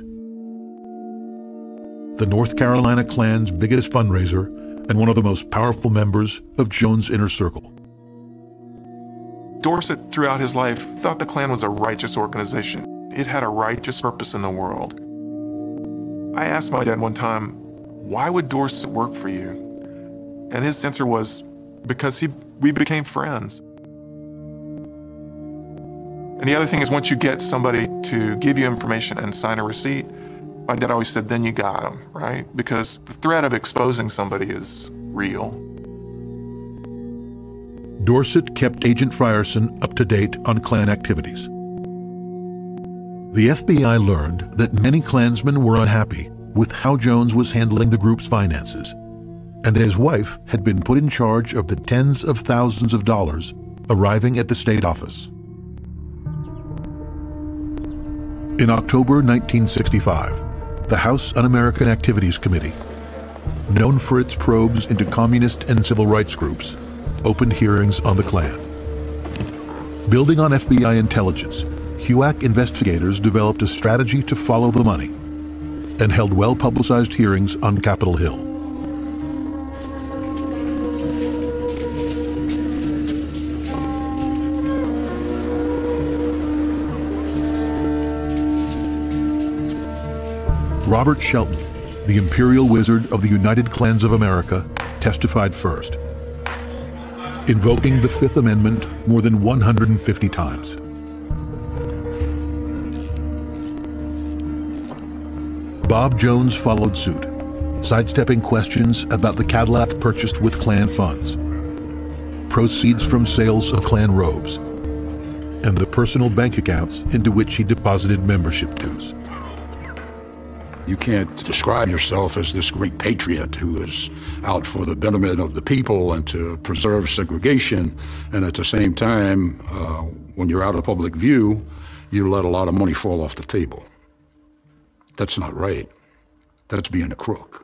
the North Carolina Klan's biggest fundraiser and one of the most powerful members of Jones' inner circle. Dorset, throughout his life, thought the Klan was a righteous organization. It had a righteous purpose in the world. I asked my dad one time, why would Dorset work for you? And his answer was, because he, we became friends. And the other thing is, once you get somebody to give you information and sign a receipt, my dad always said, then you got them, right? Because the threat of exposing somebody is real. Dorset kept Agent Frierson up to date on Klan activities. The F B I learned that many Klansmen were unhappy with how Jones was handling the group's finances, and that his wife had been put in charge of the tens of thousands of dollars arriving at the state office. In October nineteen sixty-five, the House Un-American Activities Committee, known for its probes into communist and civil rights groups, opened hearings on the Klan. Building on F B I intelligence, H U A C investigators developed a strategy to follow the money and held well-publicized hearings on Capitol Hill. Robert Shelton, the Imperial Wizard of the United Klans of America, testified first, invoking the Fifth Amendment more than one hundred fifty times. Bob Jones followed suit, sidestepping questions about the Cadillac purchased with Klan funds, proceeds from sales of Klan robes, and the personal bank accounts into which he deposited membership dues. You can't describe yourself as this great patriot who is out for the betterment of the people and to preserve segregation, and at the same time, uh, when you're out of public view, you let a lot of money fall off the table. That's not right. That's being a crook.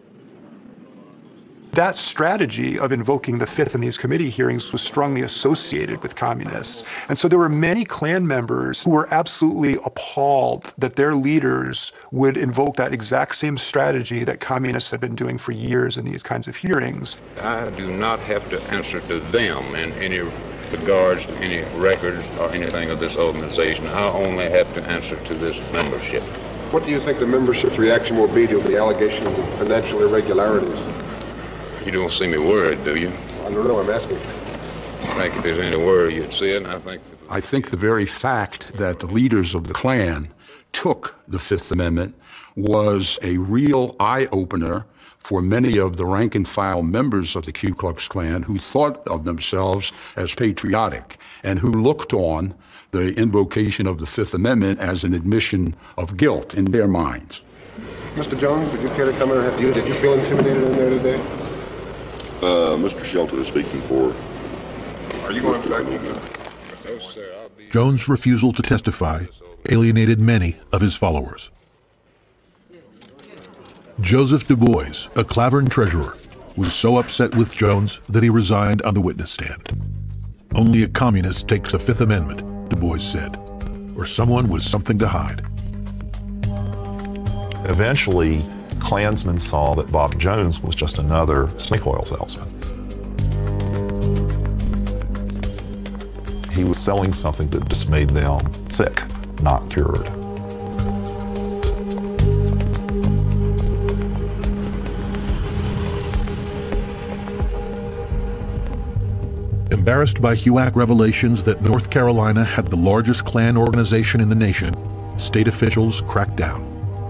That strategy of invoking the Fifth in these committee hearings was strongly associated with communists. And so there were many Klan members who were absolutely appalled that their leaders would invoke that exact same strategy that communists had been doing for years in these kinds of hearings. I do not have to answer to them in any regards to any records or anything of this organization. I only have to answer to this membership. What do you think the membership's reaction will be to the allegation of financial irregularities? You don't see me worried, do you? I don't know, I'm asking. I think if there's any worry, you'd see it, and I think... I think the very fact that the leaders of the Klan took the Fifth Amendment was a real eye-opener for many of the rank-and-file members of the Ku Klux Klan who thought of themselves as patriotic and who looked on the invocation of the Fifth Amendment as an admission of guilt in their minds. Mister Jones, would you care to come in and have you? Did you feel intimidated in there today? Uh, Mister Shelton is speaking for... Are you going back? No, sir, I'll be... Jones' refusal to testify alienated many of his followers. Joseph Du Bois, a Clavern treasurer, was so upset with Jones that he resigned on the witness stand. Only a communist takes the Fifth Amendment, Du Bois said, or someone with something to hide. Eventually, Klansmen saw that Bob Jones was just another snake oil salesman. He was selling something that just made them sick, not cured. Embarrassed by H U A C revelations that North Carolina had the largest Klan organization in the nation, state officials cracked down.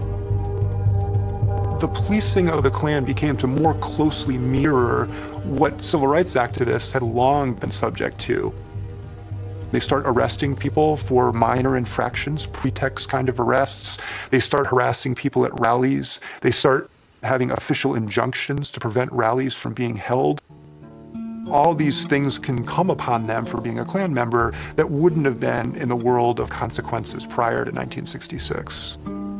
The policing of the Klan became to more closely mirror what civil rights activists had long been subject to. They start arresting people for minor infractions, pretext kind of arrests. They start harassing people at rallies. They start having official injunctions to prevent rallies from being held. All these things can come upon them for being a Klan member that wouldn't have been in the world of consequences prior to nineteen sixty-six.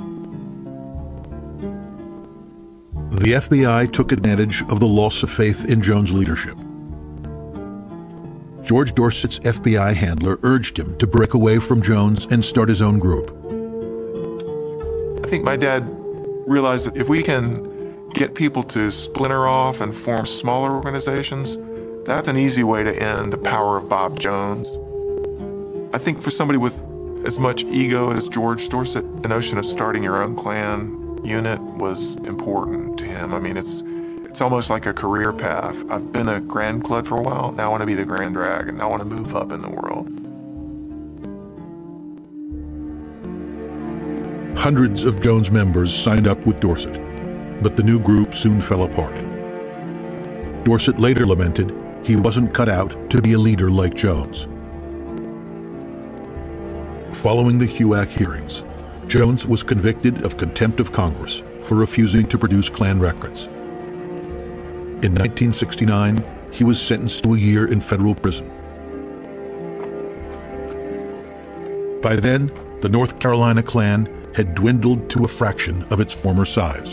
The F B I took advantage of the loss of faith in Jones' leadership. George Dorset's F B I handler urged him to break away from Jones and start his own group. I think my dad realized that if we can get people to splinter off and form smaller organizations, that's an easy way to end the power of Bob Jones. I think for somebody with as much ego as George Dorset, the notion of starting your own Klan unit was important to him. I mean, it's it's almost like a career path. I've been a Grand Clud for a while, now I want to be the Grand Dragon, now I want to move up in the world. Hundreds of Jones members signed up with Dorset, but the new group soon fell apart. Dorset later lamented he wasn't cut out to be a leader like Jones. Following the H U A C hearings, Jones was convicted of contempt of Congress for refusing to produce Klan records. In nineteen sixty-nine, he was sentenced to a year in federal prison. By then, the North Carolina Klan had dwindled to a fraction of its former size.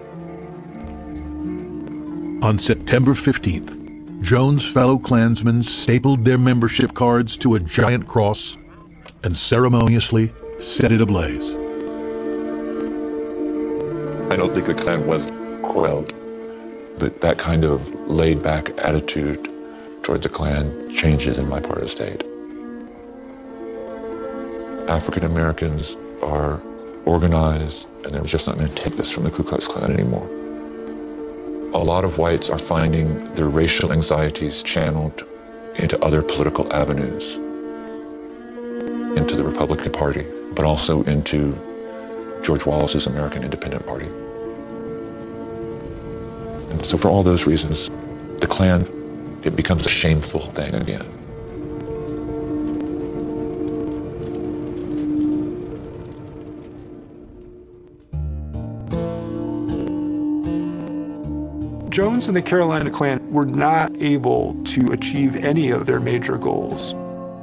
On September fifteenth, Jones' fellow Klansmen stapled their membership cards to a giant cross and ceremoniously set it ablaze. I don't think the Klan was quelled, but that kind of laid-back attitude toward the Klan changes in my part of the state. African Americans are organized, and they're just not going to take this from the Ku Klux Klan anymore. A lot of whites are finding their racial anxieties channeled into other political avenues, into the Republican Party, but also into George Wallace's American Independent Party. And so for all those reasons, the Klan, it becomes a shameful thing again. Jones and the Carolina Klan were not able to achieve any of their major goals.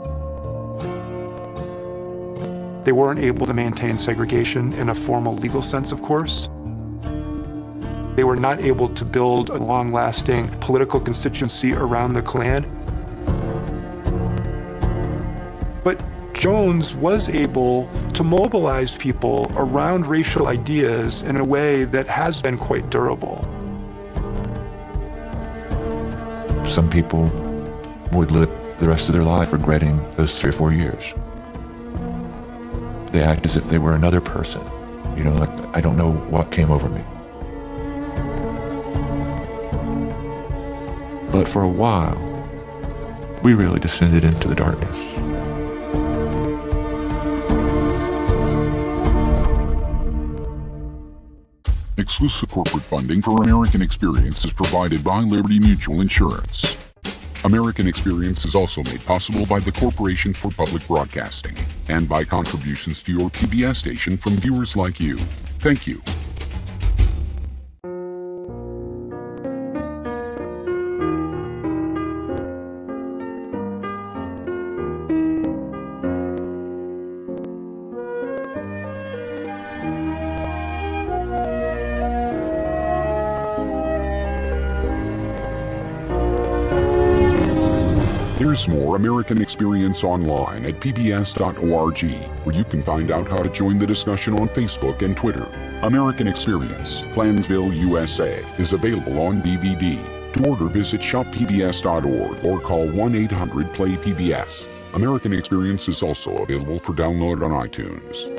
They weren't able to maintain segregation in a formal legal sense, of course. They were not able to build a long-lasting political constituency around the Klan. But Jones was able to mobilize people around racial ideas in a way that has been quite durable. Some people would live the rest of their life regretting those three or four years. They act as if they were another person. You know, like, I don't know what came over me. But for a while, we really descended into the darkness. Exclusive corporate funding for American Experience is provided by Liberty Mutual Insurance. American Experience is also made possible by the Corporation for Public Broadcasting and by contributions to your P B S station from viewers like you. Thank you. There's more American Experience online at P B S dot org, where you can find out how to join the discussion on Facebook and Twitter. American Experience, Klansville, U S A is available on D V D. To order, visit shop P B S dot org or call one eight hundred play P B S. American Experience is also available for download on iTunes.